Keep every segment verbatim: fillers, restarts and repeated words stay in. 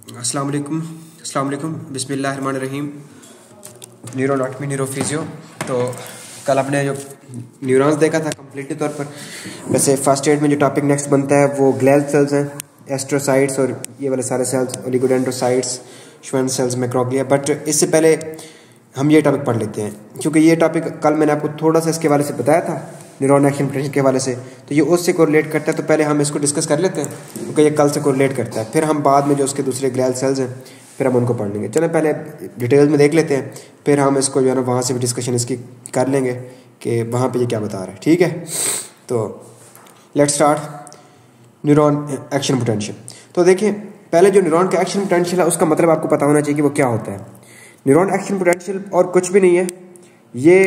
अस्सलाम वालेकुम अस्सलाम वालेकुम बिस्मिल्लाहिर्रहमानिर्रहीम। न्यूरोनॉटमी न्यूरोफिजियो। तो कल आपने जो न्यूरॉन्स देखा था कम्प्लीटली तौर पर, वैसे फर्स्ट एड में जो टॉपिक नेक्स्ट बनता है वो ग्लियल सेल्स हैं, एस्ट्रोसाइट्स और ये वाले सारे cells, oligodendrocytes, Schwann cells, macroglia. But इससे पहले हम ये टॉपिक पढ़ लेते हैं, क्योंकि ये टॉपिक कल मैंने आपको थोड़ा सा इसके हवाले से बताया था, न्यूरॉन एक्शन पोटेंशियल के हवाले से, तो ये उससे कोरिलेट करता है। तो पहले हम इसको डिस्कस कर लेते हैं, क्योंकि ये कल से कोरिलेट करता है। फिर हम बाद में जो उसके दूसरे ग्लियल सेल्स हैं फिर हम उनको पढ़ लेंगे। चलो पहले डिटेल में देख लेते हैं, फिर हम इसको जो है ना वहाँ से भी डिस्कशन इसकी कर लेंगे कि वहाँ पे ये क्या बता रहा है। ठीक है, तो let's start neuron action potential. तो देखिए, पहले जो न्यूरॉन का एक्शन पोटेंशियल है उसका मतलब आपको पता होना चाहिए कि वो क्या होता है। न्यूरॉन एक्शन पोटेंशियल और कुछ भी नहीं है, ये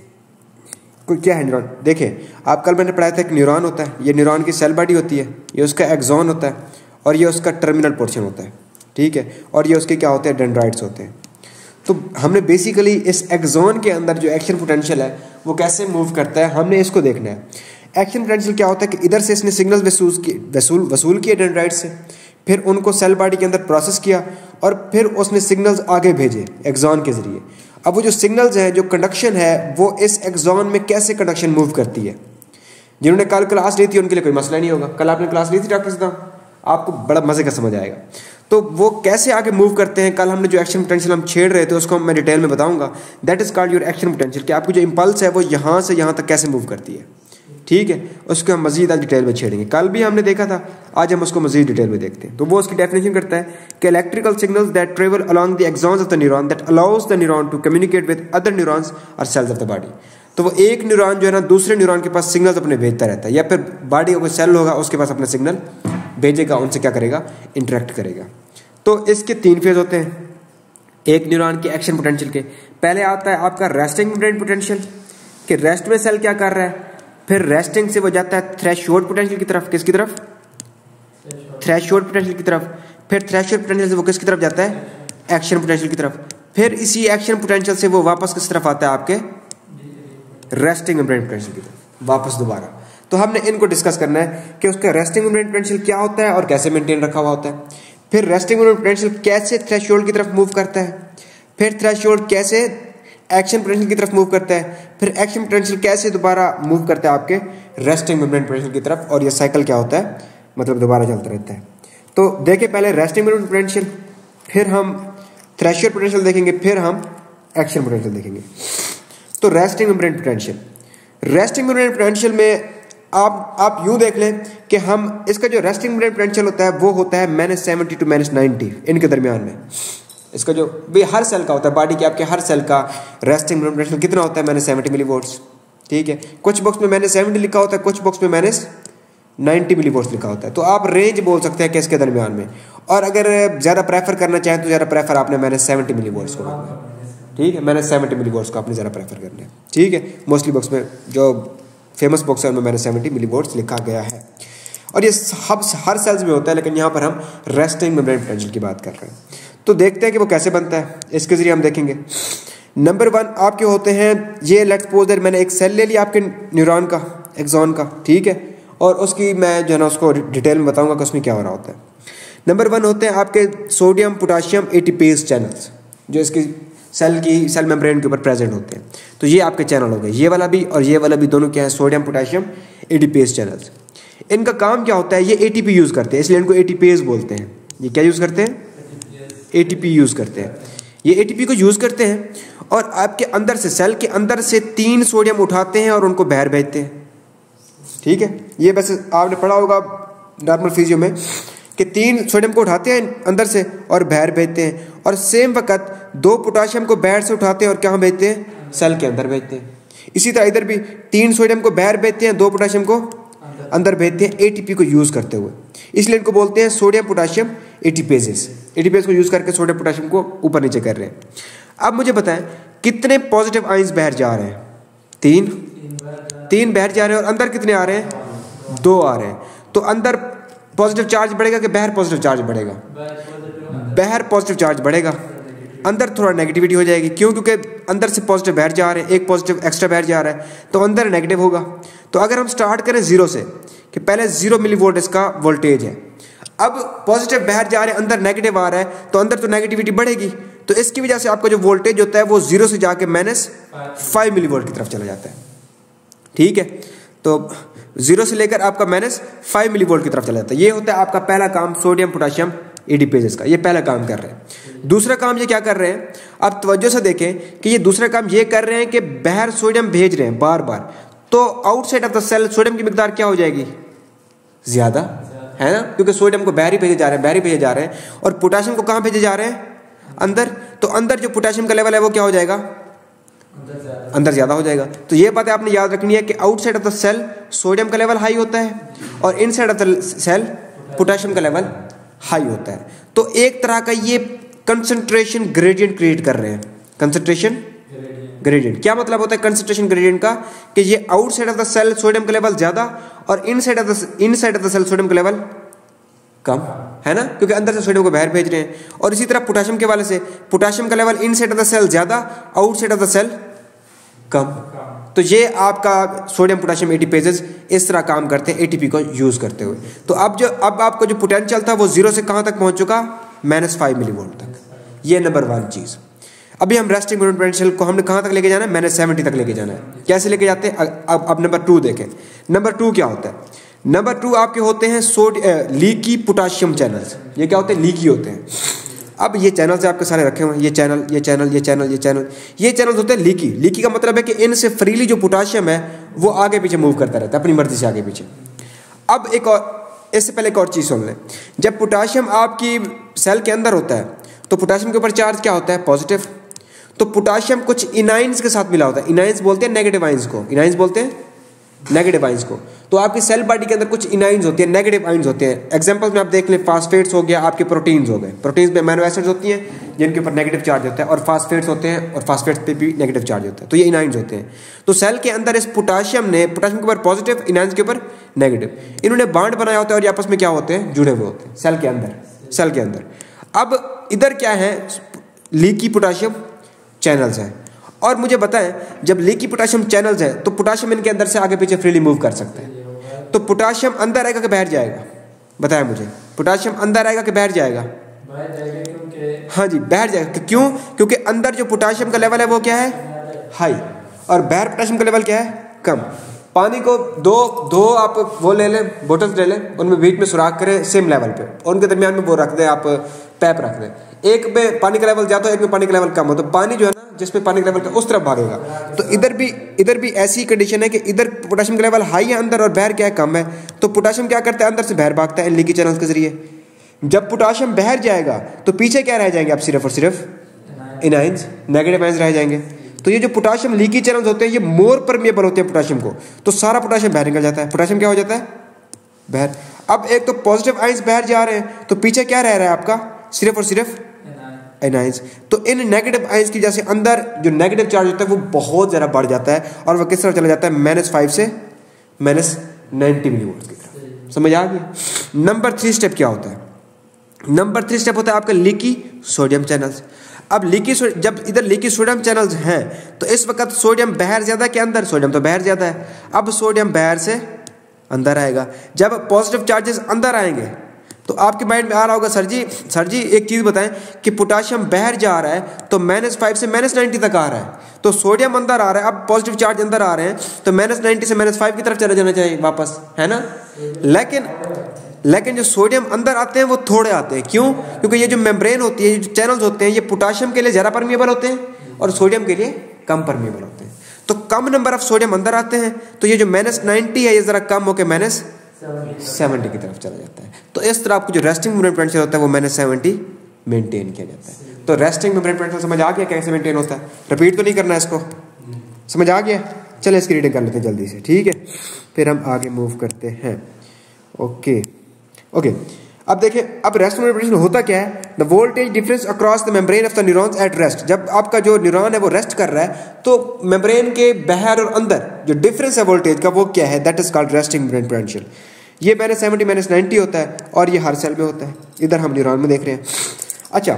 कोई क्या है न्यूरॉन। देखिए, आप कल मैंने पढ़ाया था एक न्यूरॉन होता है, ये न्यूरॉन की सेल बॉडी होती है, ये उसका एक्सॉन होता है और ये उसका टर्मिनल पोर्शन होता है। ठीक है, और ये उसके क्या होते हैं, डेंड्राइट्स होते हैं। तो हमने बेसिकली इस एक्सॉन के अंदर जो एक्शन पोटेंशियल है वो कैसे मूव करता है, हमने इसको देखना है। एक्शन पोटेंशियल क्या होता है कि इधर से इसने सिग्नल्स वसूल किए वसूल वसूल किए डेंड्राइट से, फिर उनको सेल बॉडी के अंदर प्रोसेस किया और फिर उसने सिग्नल्स आगे भेजे एक्सॉन के जरिए। अब वो जो सिग्नल्स हैं, जो कंडक्शन है, वो इस एक्सॉन में कैसे कंडक्शन मूव करती है। जिन्होंने कल क्लास ली थी उनके लिए कोई मसला नहीं होगा। कल आपने क्लास ली थी डॉक्टर साहब, आपको बड़ा मजे का समझ आएगा। तो वो कैसे आगे मूव करते हैं, कल हमने जो एक्शन पोटेंशियल हम छेड़ रहे थे उसको मैं डिटेल में बताऊंगा। That is called your action potential, कि आपकी जो इंपल्स है वो यहाँ से यहाँ तक कैसे मूव करती है। ठीक है, उसको हम मजीद आज डिटेल में छेड़ेंगे। कल भी हमने देखा था, आज हम उसको मजीद डिटेल में देखते हैं। तो वो उसकी डेफिनेशन करता है कि electrical signals that travel along the axons of the neuron that allows the neuron to communicate with other neurons और सेल्स ऑफ द बॉडी। तो वो एक न्यूरॉन जो है ना दूसरे न्यूरॉन के पास सिग्नल्स अपने भेजता रहता है, या फिर बॉडी का कोई सेल होगा उसके पास अपना सिग्नल भेजेगा, उनसे क्या करेगा, इंटरेक्ट करेगा। तो इसके तीन फेज होते हैं एक न्यूरॉन के एक्शन पोटेंशियल के। पहले आता है आपका रेस्टिंग मेम्ब्रेन पोटेंशियल, कि रेस्ट में सेल क्या कर रहा है। फिर रेस्टिंग से वो जाता है थ्रेशोल्ड पोटेंशियल की तरफ, किसकी तरफ, थ्रेशोल्ड पोटेंशियल की तरफ। फिर थ्रेशोल्ड पोटेंशियल से वो किसकी तरफ जाता है, एक्शन पोटेंशियल की तरफ। फिर इसी एक्शन पोटेंशियल से वो वापस किस तरफ आता है, आपके रेस्टिंग मेम्ब्रेन पोटेंशियल की तरफ वापस दोबारा। तो हमने इनको डिस्कस करना है कि उसका रेस्टिंग मेम्ब्रेन पोटेंशियल क्या होता है और कैसे मेंटेन रखा हुआ होता है। फिर रेस्टिंग मेम्ब्रेन पोटेंशियल कैसे थ्रेशोल्ड की तरफ मूव करता है। फिर थ्रेशोल्ड कैसे एक्शन पोटेंशियल की तरफ मूव करता है। फिर एक्शन पोटेंशियल कैसे दोबारा मूव करता है आपके रेस्टिंग मेम्ब्रेन पोटेंशियल की तरफ, और ये साइकिल क्या होता है, मतलब दोबारा चलता रहता है। तो देखिए, पहले रेस्टिंग मेम्ब्रेन पोटेंशियल, फिर हम थ्रेशोल्ड पोटेंशियल देखेंगे, फिर हम एक्शन पोटेंशियल देखेंगे। तो resting membrane potential, resting membrane potential में आप आप यूं देख लें कि हम इसका जो रेस्टिंग मेम्ब्रेन पोटेंशियल होता है वो होता है minus seventy to minus ninety, इनके दरमियान में। इसका जो भी हर सेल का होता है, बॉडी के आपके हर सेल का रेस्टिंग मेम्ब्रेन पोटेंशियल कितना होता है, माइनस सेवेंटी मिलीवोल्ट्स। ठीक है, कुछ बॉक्स में माइनस सेवेंटी लिखा होता है, कुछ बॉक्स में माइनस नाइन्टी मिलीवोल्ट्स लिखा होता है। तो आप रेंज बोल सकते हैं कि इसके दरमियान में, और अगर ज़्यादा प्रेफर करना चाहें तो ज़्यादा प्रेफर आपने माइनस सेवेंटी मिलीवोल्ट्स को करना है। ठीक है, माइनस सेवेंटी मिलीवोल्ट्स को आपने ज़्यादा प्रेफर करना है। ठीक है, मोस्टली बॉक्स में जो फेमस बॉक्स है उनमें माइनस सेवेंटी मिलीवोल्ट्स लिखा गया है, और ये सब हर सेल्स में होता है, लेकिन यहाँ पर हम रेस्टिंग मेम्ब्रेन पोटेंशियल की बात कर रहे हैं। तो देखते हैं कि वो कैसे बनता है, इसके जरिए हम देखेंगे। नंबर वन आपके होते हैं, ये लेट्स सपोज दैट मैंने एक सेल ले लिया आपके न्यूरॉन का, एक्सॉन का। ठीक है, और उसकी मैं जो है ना उसको डिटेल में बताऊंगा कि उसमें क्या हो रहा होता है। नंबर वन होते हैं आपके सोडियम पोटाशियम एटीपेज चैनल्स, जो इसकी सेल की सेल मेम्ब्रेन के ऊपर प्रेजेंट होते हैं। तो ये आपके चैनल हो गए, ये वाला भी और ये वाला भी, दोनों क्या है, सोडियम पोटाशियम एटीपेज चैनल्स। इनका काम क्या होता है, ये एटीपी यूज करते हैं, इसलिए इनको एटीपेज बोलते हैं। ये क्या यूज करते हैं, एटीपी यूज करते हैं। ये एटीपी को यूज करते हैं और आपके अंदर से, सेल के अंदर से तीन सोडियम उठाते हैं और उनको बाहर भेजते हैं। ठीक है, ये वैसे आपने पढ़ा होगा नॉर्मल फिजियो में कि तीन सोडियम को उठाते हैं अंदर से और बाहर भेजते हैं, और सेम वक्त दो पोटाशियम को बाहर से उठाते हैं और कहाँ भेजते हैं, सेल के अंदर भेजते हैं। इसी तरह इधर भी तीन सोडियम को बाहर भेजते हैं, दो पोटाशियम को अंदर भेजते हैं, एटीपी को यूज करते हुए। इसलिए इनको बोलते हैं सोडियम पोटाशियम एटीपेजेस। एटीपेज को यूज करके सोडियम पोटाशियम को ऊपर नीचे कर रहे हैं। अब मुझे बताएं कितने पॉजिटिव आयंस बाहर जा रहे हैं, तीन तीन बाहर जा रहे हैं, और अंदर कितने आ रहे हैं, दो आ रहे हैं। तो अंदर पॉजिटिव चार्ज बढ़ेगा कि बाहर पॉजिटिव चार्ज बढ़ेगा, बाहर पॉजिटिव चार्ज बढ़ेगा, अंदर थोड़ा नेगेटिविटी हो जाएगी। क्यों, क्योंकि अंदर से पॉजिटिव बाहर जा रहे हैं, एक पॉजिटिव एक्स्ट्रा बाहर जा रहा है, तो अंदर नेगेटिव होगा। तो अगर हम स्टार्ट करें जीरो से, कि पहले जीरो मिली वोल्ट इसका वोल्टेज है, अब पॉजिटिव बाहर जा रहे हैं, अंदर नेगेटिव आ रहा है, तो अंदर तो नेगेटिविटी बढ़ेगी, तो इसकी वजह से आपका जो वोल्टेज होता है वो जीरो से जाके माइनस फाइव मिली वोल्ट की तरफ चला जाता है। ठीक है, तो जीरो से लेकर आपका माइनस फाइव मिली वोल्ट की तरफ चला जाता है। ये होता है आपका पहला काम सोडियम पोटेशियम एटीपेजेस का, ये पहला काम कर रहे हैं। दूसरा काम ये क्या कर रहे हैं, आप तवज्जो से देखें कि ये दूसरा काम ये कर रहे हैं कि बाहर सोडियम भेज रहे हैं बार बार, तो outside of the cell sodium की मिकदार क्या हो जाएगी, ज्यादा, है ना, क्योंकि सोडियम को बाहर ही भेजे जा रहे हैं, बाहर ही भेजे जा रहे हैं, और पोटेशियम को कहां भेजे जा रहे हैं, अंदर, तो अंदर जो पोटेशियम का लेवल है वो क्या हो जाएगा, अंदर ज्यादा हो जाएगा। तो ये बात आपने याद रखनी है कि outside of the cell sodium का लेवल हाई होता है और inside of the cell potassium का लेवल हाई होता है। तो एक तरह का ये कंसंट्रेशन ग्रेडियंट क्रिएट कर रहे हैं। कंसंट्रेशन ग्रेडियंट क्या मतलब होता है कंसंट्रेशन ग्रेडियंट का, कि ये outside of the cell sodium का लेवल ज्यादा और inside of the inside of the cell sodium का लेवल कम, है ना, क्योंकि अंदर से सोडियम को बाहर भेज रहे हैं। और इसी तरह पोटेशियम के वाले से पोटेशियम का level inside of the cell ज्यादा, आउटसाइड ऑफ द सेल कम। तो ये आपका सोडियम पोटेशियम एटीपेजेस इस तरह काम करते हैं एटीपी को यूज करते हुए। तो अब जो अब आपको जो पोटेंशियल था वो जीरो से कहां तक पहुंच चुका, माइनस फाइव मिली वोल्ट तक। ये नंबर वन चीज। अभी हम रेस्टिंग पोटेंशियल को हमने कहां तक लेके जाना है, माइनस सेवेंटी तक लेके जाना है। कैसे लेके जाते हैं, अब अब नंबर टू देखें। नंबर टू क्या होता है, नंबर टू आपके होते हैं सोड लीकी पोटेशियम चैनल्स। ये क्या होते हैं, लीकी होते हैं। अब ये चैनल्स आपके सारे रखे हुए हैं, ये चैनल ये चैनल ये चैनल ये चैनल ये चैनल्स होते हैं लीकी। लीकी का मतलब है कि इनसे फ्रीली जो पोटेशियम है वो आगे पीछे मूव करता रहता है अपनी मर्जी से आगे पीछे। अब एक और, इससे पहले एक और चीज सुन लें, जब पोटेशियम आपकी सेल के अंदर होता है तो पोटेशियम के ऊपर चार्ज क्या होता है, पॉजिटिव। तो पोटेशियम कुछ इनाइंस के साथ मिला होता है, इनाइंस बोलते हैं नेगेटिव आइंस को, इनाइंस बोलते हैं नेगेटिव आइंस को। तो आपकी सेल बॉडी के अंदर कुछ इनाइंस होती है, नेगेटिव आइंस होते हैं। एग्जांपल में आप देख लें, फास्फेट्स हो गया, आपके प्रोटीन्स हो गए, प्रोटीन्स में अमीनो एसिड्स होती हैं जिनके ऊपर नेगेटिव चार्ज होता है, और फास्फेट्स होते हैं और फास्फेट्स पे भी नेगेटिव चार्ज होता है। तो ये इनाइंस होते हैं। तो सेल के अंदर इस पोटेशियम ने, पोटेशियम के ऊपर पॉजिटिव, इनाइंस के ऊपर नेगेटिव, इन्होंने बॉन्ड बनाया होता है और ये आपस में क्या होते हैं, जुड़े हुए होते हैं सेल के अंदर, सेल के अंदर। अब इधर क्या है, लीकी पोटेशियम चैनल्स हैं। और मुझे बताएं, जब लीकी पोटेशियम चैनल्स हैं तो पोटेशियम इनके अंदर से आगे पीछे फ्रीली मूव कर सकते हैं। तो पोटेशियम अंदर आएगा कि बाहर जाएगा, बताएं मुझे, पोटेशियम अंदर आएगा कि बाहर जाएगा, बाहर जाएगा, क्योंकि हाँ जी बाहर जाएगा। क्यों, क्योंकि अंदर जो पोटेशियम का लेवल है वो क्या है, हाई, और बाहर पोटेशियम का लेवल क्या है, कम। पानी को दो दो आप वो ले लें, बोतल्स ले लें, उनमें बीच में सुराख करें सेम लेवल पे, और उनके दरमियान में वो रख दें, आप पैप रख दें। एक में पानी का लेवल ज्यादा हो, एक में पानी का लेवल कम हो, तो पानी जो है ना जिसमें पानी का लेवल उस तरफ भागेगा। तो इधर भी इधर भी ऐसी कंडीशन है कि इधर पोटेशियम का लेवल हाई है अंदर और बाहर क्या है, कम है। तो पोटेशियम क्या करता है, अंदर से बाहर भागता है इन लीकी चैनल्स के जरिए। जब पोटेशियम बाहर जाएगा तो पीछे क्या रह जाएंगे, आप सिर्फ और सिर्फ इनाइंस, नेगेटिव आइंस रह जाएंगे। तो ये जो पोटेशियम लीकी चैनल्स होते हैं ये मोर परमिएबल होते हैं पोटेशियम को, तो सारा पोटेशियम बाहर निकल जाता है। पोटेशियम क्या हो जाता है, बाहर। अब एक तो पॉजिटिव आइंस बाहर जा रहे हैं, तो पीछे क्या रह रहा है आपका, सिर्फ और सिर्फ एनाइंस। तो इन नेगेटिव आइंस की वजह से अंदर जो नेगेटिव चार्ज होता है वो बहुत ज़्यादा बढ़ जाता है, और वह किस तरह चला जाता है, माइनस फाइव से माइनस नाइन्टी मिली वोल्ट की तरफ। समझ आ गया। नंबर थ्री स्टेप क्या होता है, नंबर थ्री स्टेप होता है आपका लीकी सोडियम चैनल्स। अब लीकी जब इधर लीकी सोडियम चैनल्स हैं तो इस वक्त सोडियम बाहर ज्यादा के अंदर, सोडियम तो बाहर ज्यादा है। अब सोडियम बाहर से अंदर आएगा। जब पॉजिटिव चार्जेस अंदर आएंगे तो आपके माइंड में आ रहा होगा, सर जी सर जी एक चीज बताएं कि पोटेशियम बाहर जा रहा है तो माइनस फाइव से माइनस नाइन्टी तक आ रहा है, तो सोडियम अंदर आ रहा है, अब पॉजिटिव चार्ज अंदर आ रहे हैं, तो माइनस नाइन्टी से माइनस फाइव की तरफ चले जाना चाहिए वापस, है ना। लेकिन लेकिन जो सोडियम अंदर आते हैं वो थोड़े आते हैं। क्यों, क्योंकि ये जो मेम्ब्रेन होती है, जो चैनल्स होते हैं, ये पोटेशियम के लिए ज्यादा परमिएबल होते हैं और सोडियम के लिए कम परमिएबल होते हैं। तो कम नंबर ऑफ सोडियम अंदर आते हैं, तो ये जो माइनस नाइन्टी है ये जरा कम होकर माइनस सेवेंटी की तरफ चला जाता है। तो इस तरह आपको जो रेस्टिंग मेम्ब्रेन पोटेंशियल होता है वो माइनस सेवेंटी मेंटेन किया जाता है। तो रेस्टिंग मेम्ब्रेन पोटेंशियल समझ आ गया कैसे मेंटेन होता है, रिपीट तो नहीं करना है इसको, समझ आ गया। चलिए इसकी रीडिंग कर लेते हैं जल्दी से, ठीक है, फिर हम आगे मूव करते हैं। ओके ओके अब देखिए, अब रेस्टिंग मेम्ब्रेन पोटेंशियल होता क्या है, the voltage difference across the membrane of the neurons at rest. जब आपका जो न्यूरॉन है वो रेस्ट कर रहा है तो मेम्ब्रेन के बाहर और अंदर जो डिफरेंस है वोल्टेज का वो क्या है, that is called resting membrane potential. ये माइनस सेवेंटी माइनस नाइन्टी होता है और ये हर सेल में होता है, इधर हम न्यूरॉन में देख रहे हैं। अच्छा,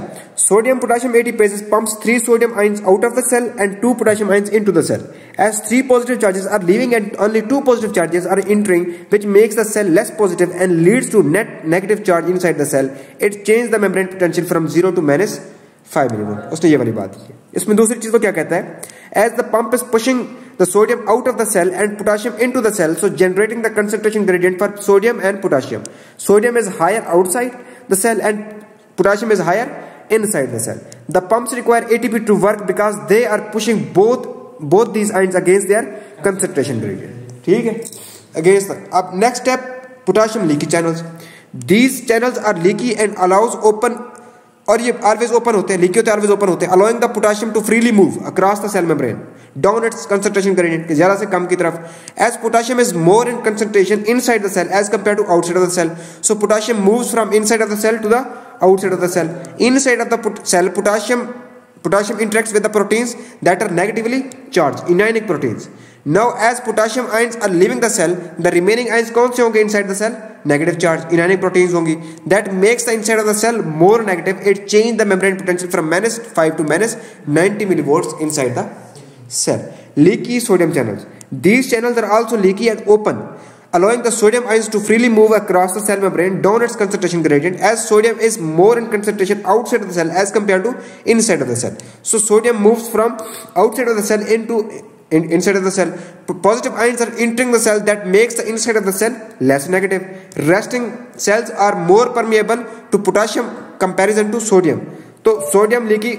Sodium potassium A T P pumps three sodium ions out of the cell and two potassium ions into the cell. As three positive charges are leaving and only two positive charges are entering, which makes the cell less positive and leads to net negative charge inside the cell. It changes the membrane potential from zero to minus five millivolt. उसने ये वाली बात की. इसमें दूसरी चीज को क्या कहता है? As the pump is pushing the sodium out of the cell and potassium into the cell, so generating the concentration gradient for sodium and potassium. Sodium is higher outside the cell and potassium is higher inside the cell. The pumps require A T P to work because they are pushing both both these ions against their concentration gradient. ठीक है? Against the, अब next step, potassium leaky channels. These channels are leaky and allows open, और ये always open होते हैं, leaky होते हैं, always open होते हैं, allowing the potassium to freely move across the cell membrane down its concentration gradient, कि ज़्यादा से कम की तरफ. As potassium is more in concentration inside the cell as compared to outside of the cell, so potassium moves from inside of the cell to the outside of the cell. Inside of the pot cell, potassium potassium interacts with the proteins that are negatively charged, anionic proteins. Now, as potassium ions are leaving the cell, the remaining ions कौन से होंगे inside the cell? Negative charge, anionic proteins होंगी. That makes the inside of the cell more negative. It changes the membrane potential from minus five to minus ninety millivolts inside the cell. Leaky sodium channels. These channels are also leaky and open, allowing the sodium ions to freely move across the cell membrane down its concentration gradient, as sodium is more in concentration outside of the cell as compared to inside of the cell. So sodium moves from outside of the cell into in, inside of the cell. Positive ions are entering the cell, that makes the inside of the cell less negative. Resting cells are more permeable to potassium comparison to sodium. So sodium leaky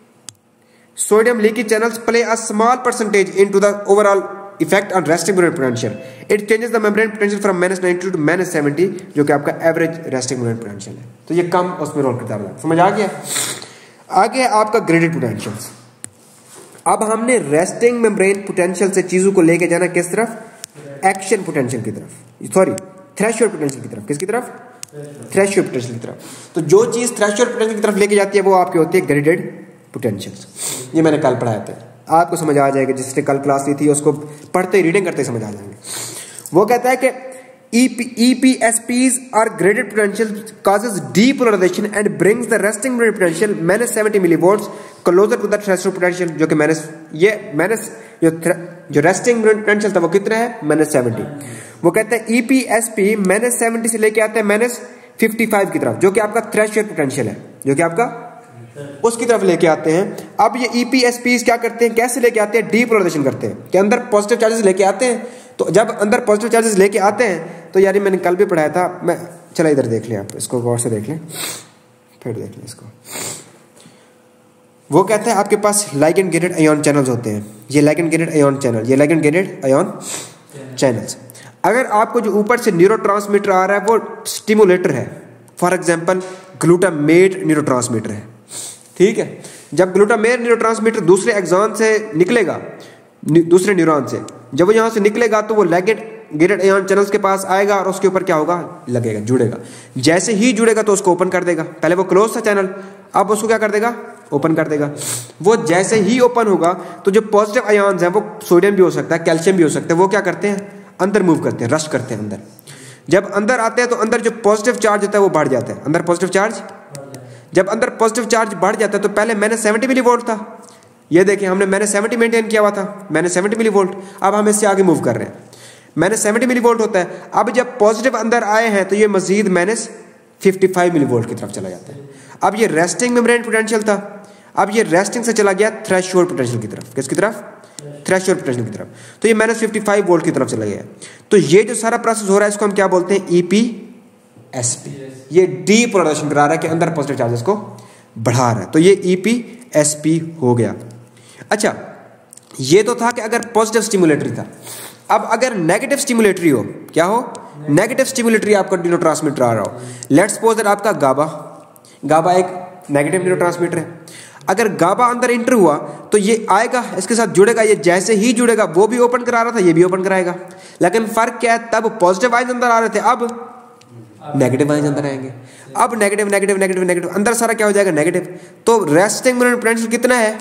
sodium leaky channels play a small percentage into the overall effect on resting membrane potential. It changes the membrane potential from minus ninety to minus seventy, जो कि आपका average resting membrane potential है. तो ये कम उसमें role करता है. समझ आ गया? आगे आपका ग्रेडेड पोटेंशियल्स. अब हमने रेस्टिंग मेम्ब्रेन पोटेंशियल से चीजों को लेके जाना किस तरफ? एक्शन पोटेंशियल की तरफ, सॉरी थ्रेशोल्ड पोटेंशियल की तरफ. किसकी तरफ? थ्रेशोल्ड पोटेंशियल की तरफ. तो जो चीज थ्रेशोल्ड पोटेंशियल की तरफ लेके जाती है वो आपकी होती है ग्रेडेड पोटेंशियल्स. ये मैंने कल पढ़ाया था, आपको समझ आ जाएगा. जिसने कल क्लास ली थी उसको पढ़ते ही रीडिंग करते ही समझ आ जाएंगे. वो कहता है कि E P S Ps are graded potential causes depolarization and brings the resting membrane potential minus seventy millivolts closer to the threshold potential, जो कि minus ये minus जो जो resting membrane potential था वो कितना है? minus seventy. वो कहते हैं E P S P minus seventy से लेके आते हैं minus fifty-five की तरफ, जो कि आपका threshold potential है, जो कि आपका उसकी तरफ लेके आते हैं. अब ये E P S Ps क्या करते हैं? कैसे लेके आते हैं? डीपोलराइजेशन करते हैं कि अंदर पॉजिटिव चार्जेस लेके आते हैं. तो जब अंदर पॉजिटिव चार्जेस लेके आते हैं तो यार मैंने कल भी पढ़ाया था, मैं चला इधर देख लें, आप इसको गौर से देख लें, फिर देख लें इसको. वो कहते हैं आपके पास लाइगेंड गेटेड आयन चैनल्स होते हैं. ये लाइगेंड गेटेड आयन चैनल, ये लाइगेंड गेटेड आयन चैनल्स. अगर आपको जो ऊपर से न्यूरोट्रांसमीटर आ रहा है वो स्टिमुलेटर है, फॉर एग्जांपल ग्लूटामेट न्यूरोट्रांसमीटर है, ठीक है. जब ग्लूटामेट न्यूरोट्रांसमीटर दूसरे एक्सॉन से निकलेगा, दूसरे न्यूरॉन से, जब वो यहां से निकलेगा तो वो लाइगेंड गेटेड आयन चैनल्स के पास आएगा और उसके ऊपर क्या होगा? लगेगा, जुड़ेगा. जैसे ही जुड़ेगा तो उसको ओपन कर देगा. पहले वो क्लोज था चैनल, अब उसको क्या कर देगा? ओपन कर देगा. वो जैसे ही ओपन होगा तो जो पॉजिटिव आयन्स हैं, वो सोडियम भी हो सकता है, कैल्शियम भी हो सकता है, वो क्या करते हैं? अंदर मूव करते हैं, रश करते हैं अंदर. जब अंदर आते हैं तो अंदर जो पॉजिटिव चार्ज होता है वो बढ़ जाता है. अंदर पॉजिटिव चार्ज जब अंदर पॉजिटिव चार्ज बढ़ जाता है तो पहले मैंने सेवेंटी मिली वोल्ट था, ये देखें हमने मैंने सेवेंटी मेंटेन किया हुआ था, मैंने सेवेंटी मिली वोल्ट. अब हम इससे आगे मूव कर रहे हैं, मैंने सेवेंटी मिली वोल्ट होता है. अब जब पॉजिटिव अंदर आए हैं तो ये मजीद minus fifty five millivolt की तरफ चला जाता है. अब ये रेस्टिंग मेम्ब्रेन पोटेंशियल था, अब ये रेस्टिंग से चला गया थ्रेशोल्ड पोटेंशियल की तरफ. किसकी तरफ? थ्रेशोल्ड पोटेंशियल की तरफ. तो ये माइनस फिफ्टी फाइव वोल्ट की तरफ चला गया. तो ये जो सारा प्रोसेस हो रहा है इसको हम क्या बोलते हैं? E P S P. ये डीपोलराइजेशन करा रहा है कि अंदर पॉजिटिव चार्जेस को बढ़ा रहा है. तो ये E P S P हो गया. अच्छा, ये तो था कि अगर पॉजिटिव स्टिमुलेटरी था. अब अगर नेगेटिव स्टिमुलेटरी हो, क्या हो? नेगेटिव स्टिमुलेटरी आपका न्यूरोट्रांसमीटर आ रहा हो. लेट्स सपोज दैट आपका गाबा गाबा एक नेगेटिव न्यूरोट्रांसमीटर है. अगर गाबा अंदर इंटर हुआ तो ये आएगा, इसके साथ जुड़ेगा. ये जैसे ही जुड़ेगा, वो भी ओपन करा रहा था, ये भी ओपन कराएगा. लेकिन फर्क क्या है? तब पॉजिटिव आइंस अंदर आ रहे थे, अब नेगेटिव आइंस अंदर आएंगे. अब नेगेटिव नेगेटिव नेगेटिव नेगेटिव अंदर सारा क्या हो जाएगा? नेगेटिव. तो रेस्टिंग मेम्ब्रेन पोटेंशियल कितना है?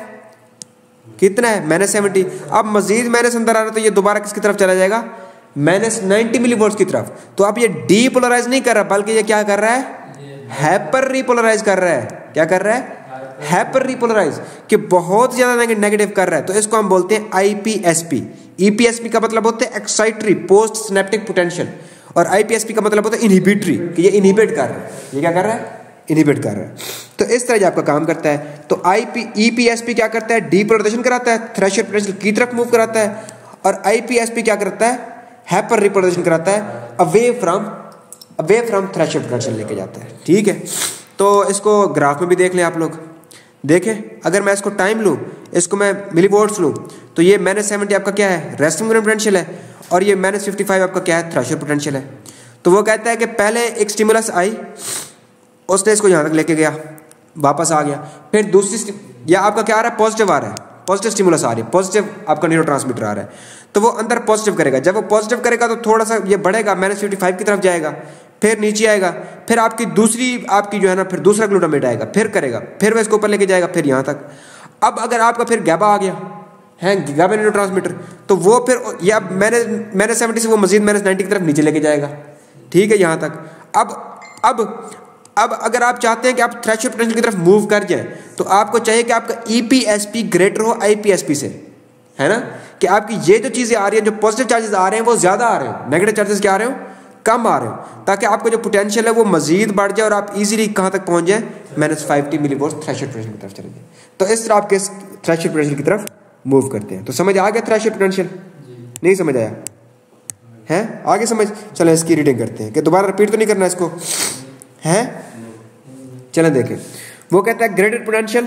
कितना है? Minus seventy. अब मजीद माइनस अंदर आ रहा है तो ये दोबारा किसकी तरफ चला जाएगा? माइनस नाइन्टी मिलीवोल्ट की तरफ. तो अब ये डीपोलराइज नहीं कर रहा, बल्कि ये क्या कर रहा है? हाइपर रिपोलराइज कर रहा है. क्या कर रहा है? हाइपर रिपोलराइज, कि बहुत ज्यादा नेगेटिव कर रहा है, तो इसको हम बोलते हैं आईपीएसपी। ईपीएसपी का मतलब होता है एक्साइटरी पोस्ट सिनेप्टिक पोटेंशियल, और आईपीएसपी का मतलब होता है इनहिबिटरी, कि ये इनहिबिट कर रहा है। ये क्या कर रहा है? इनहिबिट कर रहा है। तो इस तरह आपका काम करता है। तो आईपी ईपीएसपी क्या करता है? डीपोलराइजेशन कराता है, थ्रेशोल्ड पोटेंशियल की तरफ मूव कराता है, और आईपीएसपी क्या करता है? हाइपर रिपोलराइजेशन कराता है, away from away from threshold potential लेके जाता है। ठीक है, तो इसको ग्राफ में भी देख लें आप लोग। देखें, अगर मैं इसको टाइम लूँ, इसको मैं मिलीवोल्ट्स लूँ, तो ये माइनस सेवेंटी आपका क्या है? रेस्टिंग पोटेंशियल है, और ये माइनस फिफ्टी फाइव आपका क्या है? थ्रेशोल्ड पोटेंशियल है। तो वो कहता है कि पहले एक स्टिमुलस आई, उसने इसको यहाँ तक लेके गया, वापस आ गया, फिर दूसरी, या आपका क्या आ रहा है? पॉजिटिव आ रहा है, पॉजिटिव स्टिमुलस आ रही है, पॉजिटिव आपका न्यूरोट्रांसमीटर आ रहा है, तो वो अंदर पॉजिटिव करेगा। जब वो पॉजिटिव करेगा तो थोड़ा सा ये बढ़ेगा, माइनस फिफ्टी फाइव की तरफ जाएगा, फिर नीचे आएगा, फिर आपकी दूसरी आपकी जो है ना, फिर दूसरा ग्लूटामेट आएगा, फिर करेगा, फिर वो इसको ऊपर लेके जाएगा, फिर यहाँ तक। अब अगर आपका फिर गैबा आ गया है, गैबा न्यूरोट्रांसमीटर, तो वो फिर या मैंने मैंने सेवेंटी से वो मजीद माइनस नाइन्टी की तरफ नीचे लेके जाएगा। ठीक है, यहाँ तक। अब अब अब अगर आप चाहते हैं कि आप थ्रेशोल्ड पोटेंशियल की तरफ मूव कर जाएं, तो आपको चाहिए कि आपका ईपीएसपी ग्रेटर हो आईपीएसपी से, है ना, कि आपकी ये जो चीजें आ रही हैं, जो पॉजिटिव चार्जेस आ रहे हैं वो ज्यादा आ रहे हैं, नेगेटिव चार्जेस क्या आ रहे हो? कम आ रहे हो, ताकि आपका जो पोटेंशियल है वो मजीद बढ़ जाए और आप इजीली कहां तक पहुंच जाए? Minus fifty millivolt threshold potential की तरफ चले जाए। तो इस तरह आपके थ्रेशोल्ड पोटेंशियल की तरफ मूव करते हैं। तो समझ आ गया थ्रेशोल्ड पोटेंशियल? नहीं समझ आया है? आगे समझ। चलो इसकी रीडिंग करते हैं, कि दोबारा रिपीट तो नहीं करना इसको, है? चलें देखें। वो कहता है ग्रेडेड पोटेंशियल,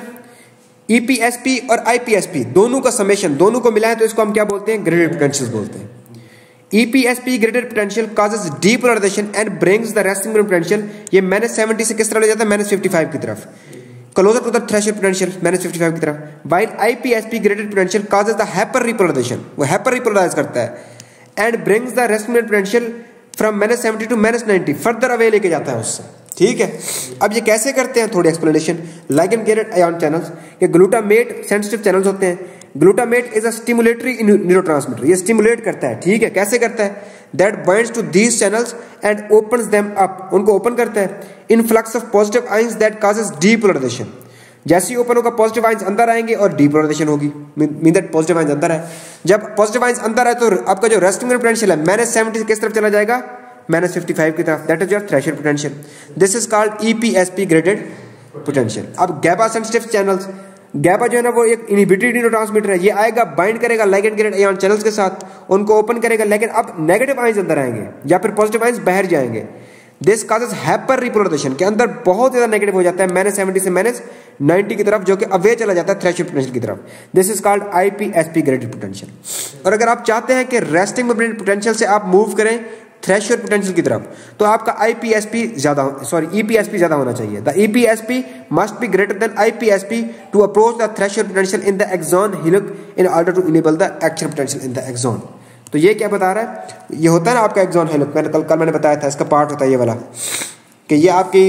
ईपीएसपी और आईपीएसपी दोनों का समेशन, दोनों को मिलाएं तो इसको हम क्या बोलते हैं? ग्रेडेड पोटेंशियल बोलते हैं। EPSP graded potential causes depolarization and brings the resting potential, ये माइनस सेवेंटी से किस तरह ले जाता है? माइनस फिफ्टी फाइव की तरफ, closer to the threshold potential, minus fifty five की तरफ। While IPSP graded potential causes the hyper repolarization, वो हाइपर रिपोलराइज करता है, and brings the resting potential from minus seventy to minus ninety, further away लेके जाता है उससे। ठीक है, अब ये कैसे करते हैं? थोड़ी explanation. Ligand gated ion channels, ये ग्लूटामेट सेंसिटिव चैनल्स होते हैं। Glutamate is a stimulatory neurotransmitter, ये स्टिमुलेट करता है। ठीक है, कैसे करता है? That binds to these channels and opens them up, उनको ओपन करता है। Influx of positive ions that causes depolarization, जैसे ही ओपन होगा पॉजिटिव आयंस अंदर आएंगे और डीपोलराइजेशन होगी, मीन दैट पॉजिटिव आयंस अंदर है। जब पॉजिटिव आयंस अंदर है तो आपका जो रेस्टिंग पोटेंशियल है माइनस सेवेंटी से किस तरफ चला जाएगा? माइनस फिफ्टी फाइव की तरफ, that is your threshold potential. This is called EPSP graded potential. अब गैबा सेंसिटिव चैनल्स, गैबा जो है ना वो एक इनहिबिटरी न्यूरोट्रांसमीटर है, ये आएगा बाइंड करेगा लिगैंड गेटेड आयन चैनल्स के साथ, उनको ओपन करेगा, लेकिन अब नेगेटिव आयंस अंदर आएंगे या फिर पॉजिटिव आयंस बाहर जाएंगे। दिस कॉजेस हाइपर रिपोलराइजेशन, के अंदर बहुत ज्यादा नेगेटिव हो जाता है माइनस सेवेंटी से माइनस नाइन्टी की तरफ, जो कि अवे चला जाता है थ्रेशोल्ड पोटेंशियल की तरफ। This is called IPSP graded potential. और अगर आप चाहते हैं कि रेस्टिंग पोटेंशियल से आप मूव करें थ्रेशोल्ड पोटेंशियल की तरफ, तो आपका आईपीएसपी ज्यादा, सॉरी ईपीएसपी ज्यादा होना चाहिए। The EPSP must be greater than IPSP to approach the threshold potential in the axon hillock in order to enable the action potential in the axon. तो ये क्या बता रहा है? ये होता है ना आपका एक्सॉन हिलक, मैंने कल कल मैंने बताया था, इसका पार्ट होता है ये वाला, कि ये आपकी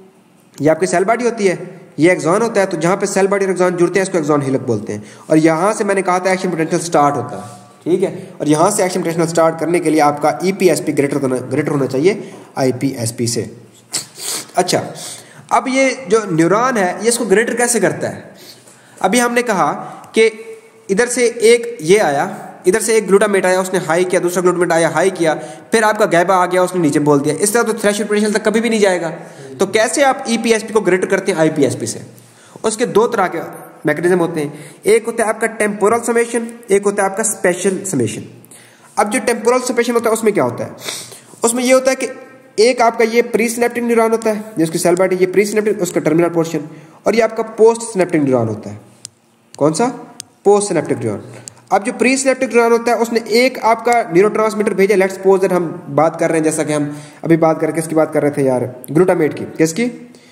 ये आपकी सेल बॉडी होती है, ये एक्सॉन होता है, तो जहां पे सेल बॉडी और एक्सॉन जुड़ते हैं इसको एक्सॉन हिलक बोलते हैं। और यहां से मैंने कहा था एक्शन पोटेंशियल स्टार्ट होता है। ठीक है, और यहां से एक्शन पोटेंशियल स्टार्ट करने के लिए आपका ईपीएसपी ग्रेटर होना ग्रेटर होना चाहिए आईपीएसपी से। अच्छा, अब ये जो न्यूरॉन है ये इसको ग्रेटर कैसे करता है? अभी हमने कहा कि इधर से एक ये आया, इधर से एक ग्लूटामेट आया, उसने हाई किया, दूसरा ग्लूटामेट आया, हाई किया, फिर आपका गैबा आ गया, उसने नीचे बोल दिया। इस तरह तो थ्रेशोल्ड पोटेंशियल तक कभी भी नहीं जाएगा। तो कैसे आप ईपीएसपी को ग्रेटर करते हैं आईपीएसपी से? उसके दो तरह के मैकेनिज्म होते हैं, एक होता है आपका टेम्पोरल समेशन, एक होता है आपका स्पेशल समेशन। अब जो टेम्पोरल समेशन होता है उसमें क्या होता है? उसमें ये होता है कि एक आपका ये प्री सिनेप्टिक न्यूरॉन होता है, जिसकी सेल बॉडी, ये प्री सिनेप्टिक, उसका टर्मिनल पोर्शन, और ये आपका पोस्ट सिनेप्टिक न्यूरॉन होता है। कौन सा? Postsynaptic neuron. अब जो प्री सिनेप्टिक न्यूरॉन होता है उसने एक आपका न्यूरोट्रांसमीटर भेजा, लेट्स सपोज दैट हम बात कर रहे हैं, जैसा कि हम अभी बात कर किसकी बात कर रहे थे यार, ग्लूटामेट की। किसकी?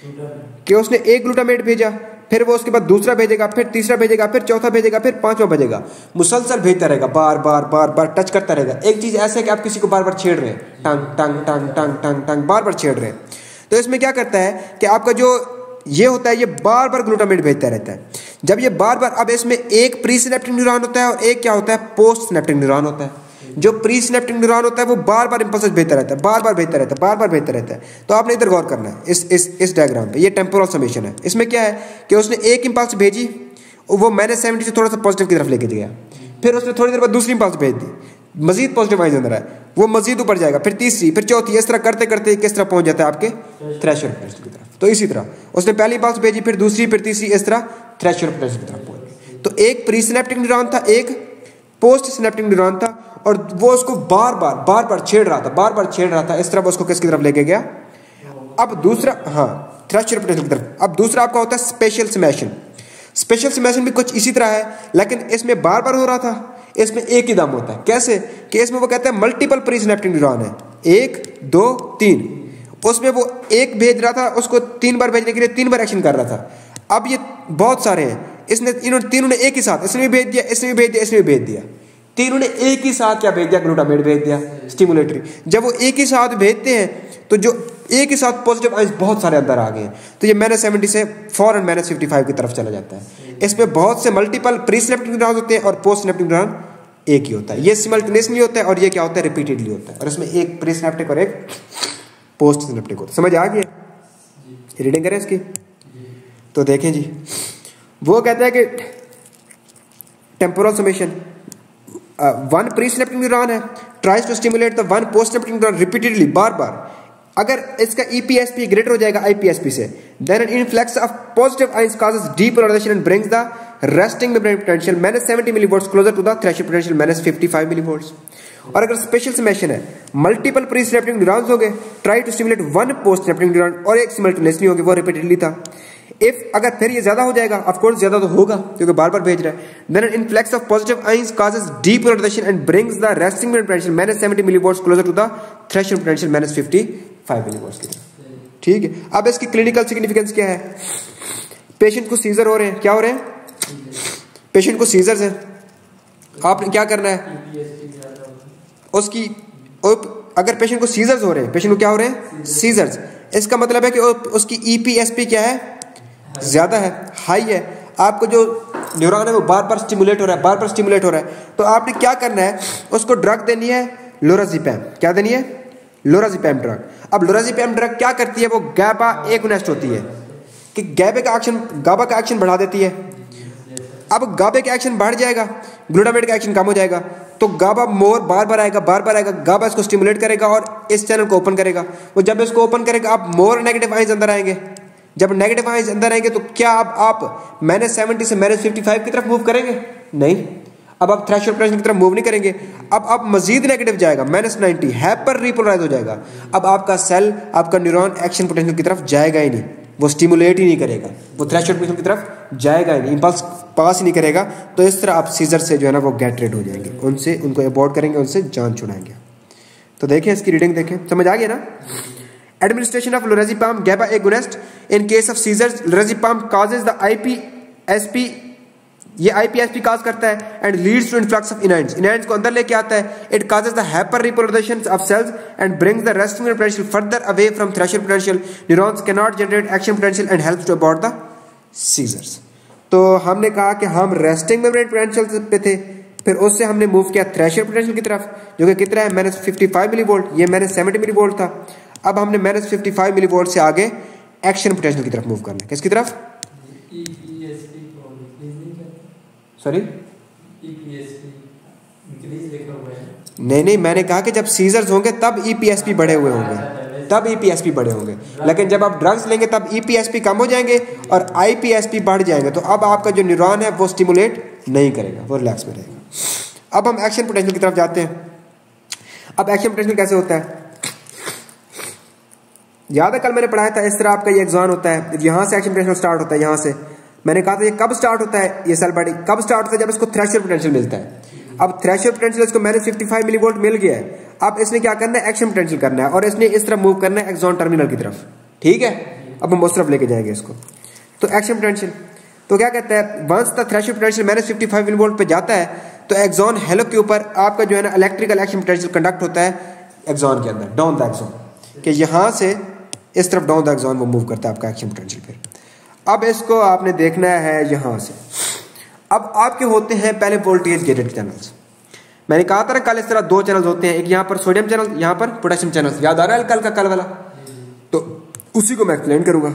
कि उसने एक ग्लूटामेट भेजा, फिर वो उसके बाद दूसरा भेजेगा, फिर तीसरा भेजेगा, फिर चौथा भेजेगा, फिर पांचवा भेजेगा, मुसलसल भेजता रहेगा, बार बार बार बार टच करता रहेगा। एक चीज ऐसा है कि आप किसी को बार बार छेड़ रहे हैं, टंग टंग टंग टंग टंग टंग बार बार छेड़ रहे हैं। तो इसमें क्या करता है कि आपका जो ये होता है, ये बार बार ग्लूटामेट भेजता रहता है। जब ये बार बार, अब इसमें एक प्री सिनेप्टिक न्यूरॉन होता है और एक क्या होता है? पोस्ट सिनेप्टिक न्यूरॉन होता है। जो प्री सिनेप्टिक न्यूरॉन होता है वो बार बार इंपल्सेस भेजता रहता है, बार बार भेजता रहता है, बार बार भेजता रहता है। तो आपने इधर गौर करना है इस इस इस डायग्राम पे, ये टेम्पोरल समेशन है। इसमें क्या है कि उसने एक इंपल्स भेजी, वो माइनस सेवेंटी से थोड़ा सा पॉजिटिव की तरफ लेके गया, फिर उसने थोड़ी देर बाद दूसरी इंपल्स भेज दी, मजीद पॉजिटिव आइज अंदर है, वो मजीद ऊपर जाएगा, फिर तीसरी, फिर चौथी, इस तरह करते करते किस तरह पहुंच जाता है आपके थ्रेशोल्ड पोटेंशियल की तरफ। तो इसी तरह उसने पहली इंपल्स भेजी, फिर दूसरी, फिर तीसरी, इस तरह थ्रेशोल्ड पोटेंशियल की तरफ पहुंच गई। तो एक प्री सिनेप्टिक न्यूरॉन था, एक पोस्ट सिनेप्टिक न्यूरॉन था, और वो उसको बार बार बार बार छेड़ रहा था, बार बार छेड़ रहा था, इस तरह उसको किसकी तरफ लेके गया। अब दूसरा, हाँ, थ्रेशोल्ड पोटेंशियल की तरफ। अब दूसरा आपका होता है स्पेशल सिमेशन। स्पेशल सिमेशन भी कुछ इसी तरह है, लेकिन इसमें बार बार हो रहा था, इसमें एक ही दम होता है। कैसे कि इसमें वो कहते हैं मल्टीपल प्री सिनेप्टिक न्यूरॉन है, एक दो तीन, उसमें वो एक भेज रहा था, उसको तीन बार भेजने के लिए तीन बार एक्शन कर रहा था। अब ये बहुत सारे हैं, इसने इन्होंने तीनों ने एक ही साथ, इसने भी भेज दिया, इसने भी भेज दिया, इसने भी भेज दिया, तीनों ने एक ही साथ क्या भेज दिया, ग्लूटामेट भेज दिया, स्टिमुलेटरी। जब वो एक ही साथ भेजते हैं तो जो एक ही साथ पॉजिटिव आइंस बहुत सारे अंदर आ गए हैं, तो ये माइनस सेवेंटी से फॉरन माइनस फिफ्टी फाइव की तरफ चला जाता है। इसमें बहुत से मल्टीपल प्री सिनेप्टिक न्यूरॉन होते हैं और पोस्ट सिनेप्टिक न्यूरॉन एक ही होता है। ये सिमल्टेनियसली होता है और ये क्या होता है, रिपीटेडली होता है, और इसमें एक प्री सिनेप्टिक और एक पोस्ट सिनेप्टिक होता है। समझ आ गया? रीडिंग करें इसकी। तो देखें जी, वो कहता है कि temporal summation, one presynaptic neuron है, tries to stimulate the one postsynaptic neuron repeatedly, बार बार। अगर इसका ईपीएसपी ग्रेटर हो जाएगा आईपीएसपी से, then an influx of positive ions causes depolarization and brings the resting membrane potential minus seventy millivolts closer to the threshold potential minus fifty five millivolts. और अगर special summation है, multiple presynaptic neurons होंगे, try to stimulate one postsynaptic neuron, और एक simultaneously होंगे, वो repeatedly था। If अगर फिर ये ज्यादा हो जाएगा, ऑफ कोर्स ज्यादा तो होगा क्योंकि बार बार भेज रहा है, then an influx of positive ions causes depolarization and brings the resting membrane potential minus seventy millivolts closer to the threshold potential minus fifty five millivolts की तरफ। ठीक है, अब इसकी क्लिनिकल सिग्निफिकेंस क्या है? पेशेंट को सीजर हो रहे हैं, क्या हो रहे हैं? पेशेंट को सीजर्स है, आपने क्या करना है उसकी, अगर पेशेंट को सीजर्स हो रहे हैं, पेशेंट को क्या हो रहे हैं? सीजर्स। इसका मतलब है कि उसकी ईपीएसपी क्या है? ज्यादा है, हाई है। आपको जो न्यूरॉन है वो बार बार स्टिमुलेट हो रहा है, बार बार स्टिमुलेट हो रहा है, तो आपने क्या करना है, उसको ड्रग देनी है लोराज़ेपैम। क्या देनी है? Lorazepam drug. अब लोराज़ेपैम ड्रग क्या करती है? वो गैबा एगोनिस्ट होती है कि गैबे का एक्शन, गाबा का एक्शन बढ़ा देती है। अब गाबे का एक्शन बढ़ जाएगा, ग्लूटामेट का एक्शन कम हो जाएगा, तो गाबा मोर बार बार आएगा, बार बार आएगा, गाबा इसको स्टिमुलेट करेगा और इस चैनल को ओपन करेगा। वो जब इसको ओपन करेगा, आप मोर नेगेटिव आइंस अंदर आएंगे। जब नेगेटिव आइंस अंदर आएंगे तो क्या अब आप माइनस सेवेंटी से माइनस फिफ्टी फाइव की तरफ मूव करेंगे? नहीं, अब आप थ्रेशोल्ड पोटेंशियल की तरफ मूव नहीं करेंगे। अब आप मजीद नेगेटिव जाएगा, माइनस नाइन्टी, हाइपर रिपोलराइज हो जाएगा। अब आपका सेल, आपका न्यूरॉन एक्शन पोटेंशियल की तरफ जाएगा ही नहीं, वो स्टिमुलेट ही नहीं करेगा, वो थ्रेशोल्ड पोटेंशियल की तरफ जाएगा ही नहीं, इंपल्स पास ही नहीं करेगा। तो इस तरह आप सीजर से जो है ना वो गेट रेड हो जाएंगे, उनसे उनको अबॉर्ट करेंगे, उनसे जान छुड़ाएंगे। तो देखें इसकी रीडिंग देखें, समझ आ गया ना? Administration of lorazepam GABA agonist in case of seizures, lorazepam causes the IPSP, ये आईपीएसपी काज करता है and leads to influx of anions, anions को अंदर लेके आता है। It causes the hyper repolarization of cells and brings the resting potential further away from threshold potential, neurons can not generate action potential and helps to abort the seizures. तो हमने कहा कि हम रेस्टिंग मेम्ब्रेन पोटेंशियल पे थे, फिर उससे हमने मूव किया थ्रेशोल्ड पोटेंशियल की तरफ, जो कि कितना है? Minus fifty five millivolt, ये माइनस सेवेंटी मिली वोल्ट था। अब हमने minus fifty five millivolt से आगे एक्शन पोटेंशियल की तरफ मूव करना है। किसकी तरफ? सॉरी, नहीं नहीं, मैंने कहा कि जब सीजर्स होंगे तब ईपीएसपी बढ़े हुए होंगे, तब ईपीएसपी बढ़े होंगे, लेकिन जब आप ड्रग्स लेंगे तब ईपीएसपी कम हो जाएंगे और आईपीएसपी बढ़ जाएंगे। तो अब आपका जो न्यूरॉन है वो स्टिमुलेट नहीं करेगा, वो रिलैक्स में रहेगा। अब हम एक्शन पोटेंशियल की तरफ जाते हैं। अब एक्शन पोटेंशियल कैसे होता है? याद है कल मैंने पढ़ाया था, इस तरह आपका ये एक्सॉन होता है, यहाँ से एक्शन पोटेंशियल स्टार्ट होता है। यहाँ से मैंने कहा था ये कब स्टार्ट होता है, ये सेल बॉडी कब स्टार्ट होता है? जब इसको थ्रेशोल्ड पोटेंशियल मिलता है। अब थ्रेशोल्ड पोटेंशियल इसको minus fifty five millivolt मिल गया है। अब इसने क्या करना है? एक्शन पोटेंशियल करना है और इसने इस तरह मूव करना है एक्सॉन टर्मिनल की तरफ। ठीक है, अब हम उस तरफ लेके जाएंगे इसको। तो एक्शन पोटेंशियल तो क्या कहता है? Once the threshold potential minus fifty five millivolt पे जाता है तो एक्सॉन हेलो के ऊपर आपका जो है ना इलेक्ट्रिकल एक्शन पोटेंशियल कंडक्ट होता है एक्सॉन के अंदर, डाउन द एक्सॉन, कि यहाँ से इस तरफ डाउन द एक्सॉन वो मूव करता है आपका एक्शन पोटेंशियल। फिर अब इसको आपने देखना है यहाँ से। अब आपके होते हैं पहले वोल्टेज गेटेड चैनल्स, मैंने कहा था ना कल इस तरह दो चैनल्स होते हैं, एक यहाँ पर सोडियम चैनल, यहाँ पर पोटेशियम चैनल। याद आ रहा है कल का कल वाला? तो उसी को मैं एक्सप्लेन करूंगा।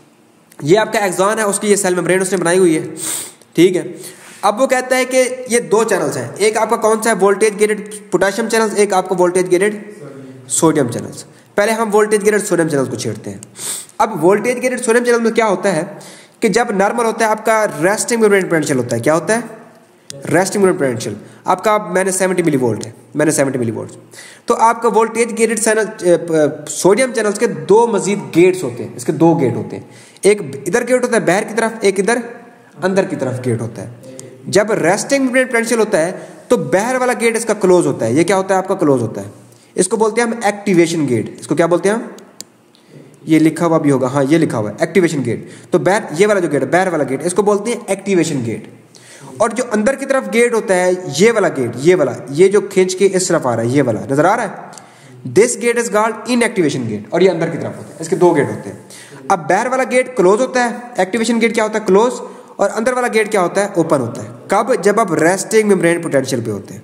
ये आपका एक्सॉन है, उसकी ये सेल मेम्ब्रेन उसने बनाई हुई है, ठीक है। अब वो कहता है कि ये दो चैनल्स हैं, एक आपका कौन सा है, वोल्टेज गेटेड पोटेशियम चैनल्स, एक आपका वोल्टेज गेटेड सोडियम चैनल्स। पहले हम वोल्टेज गेटेड सोडियम चैनल्स को छेड़ते हैं। अब वोल्टेज गेटेड सोडियम चैनल में क्या होता है कि जब नॉर्मल होता है आपका रेस्टिंग मेम्ब्रेन पोटेंशियल होता है, क्या होता है, रेस्टिंग मेम्ब्रेन पोटेंशियल आपका मैंने सेवेंटी मिली वोल्ट है, मैंने सेवेंटी मिली वोल्ट। तो आपका voltage gated channel sodium channels के दो मजीद गेट्स होते हैं, इसके दो गेट होते हैं, एक इधर गेट होता है बाहर की तरफ, एक इधर अंदर की तरफ गेट होता है। जब रेस्टिंग मेम्ब्रेन पोटेंशियल होता है तो बाहर वाला गेट इसका क्लोज होता है, ये क्या होता है आपका, क्लोज होता है। इसको बोलते हैं हम एक्टिवेशन गेट। इसको क्या बोलते हैं हम, ये लिखा हुआ भी होगा, हाँ ये लिखा हुआ है एक्टिवेशन गेट। तो बाहर ये वाला जो गेट है, बाहर वाला गेट, इसको बोलते हैं एक्टिवेशन गेट। और जो अंदर की तरफ गेट होता है, ये वाला गेट, ये वाला, ये जो खींच के इस तरफ आ रहा है, ये वाला नजर आ रहा है, this gate is called inactivation gate. और ये अंदर की तरफ होता है, इसके दो गेट होते हैं। अब बाहर वाला गेट क्लोज होता है, एक्टिवेशन गेट क्या होता है, क्लोज, और अंदर वाला गेट क्या होता है, ओपन होता है। कब, जब आप रेस्टिंग मेम्ब्रेन पोटेंशियल पे होते हैं।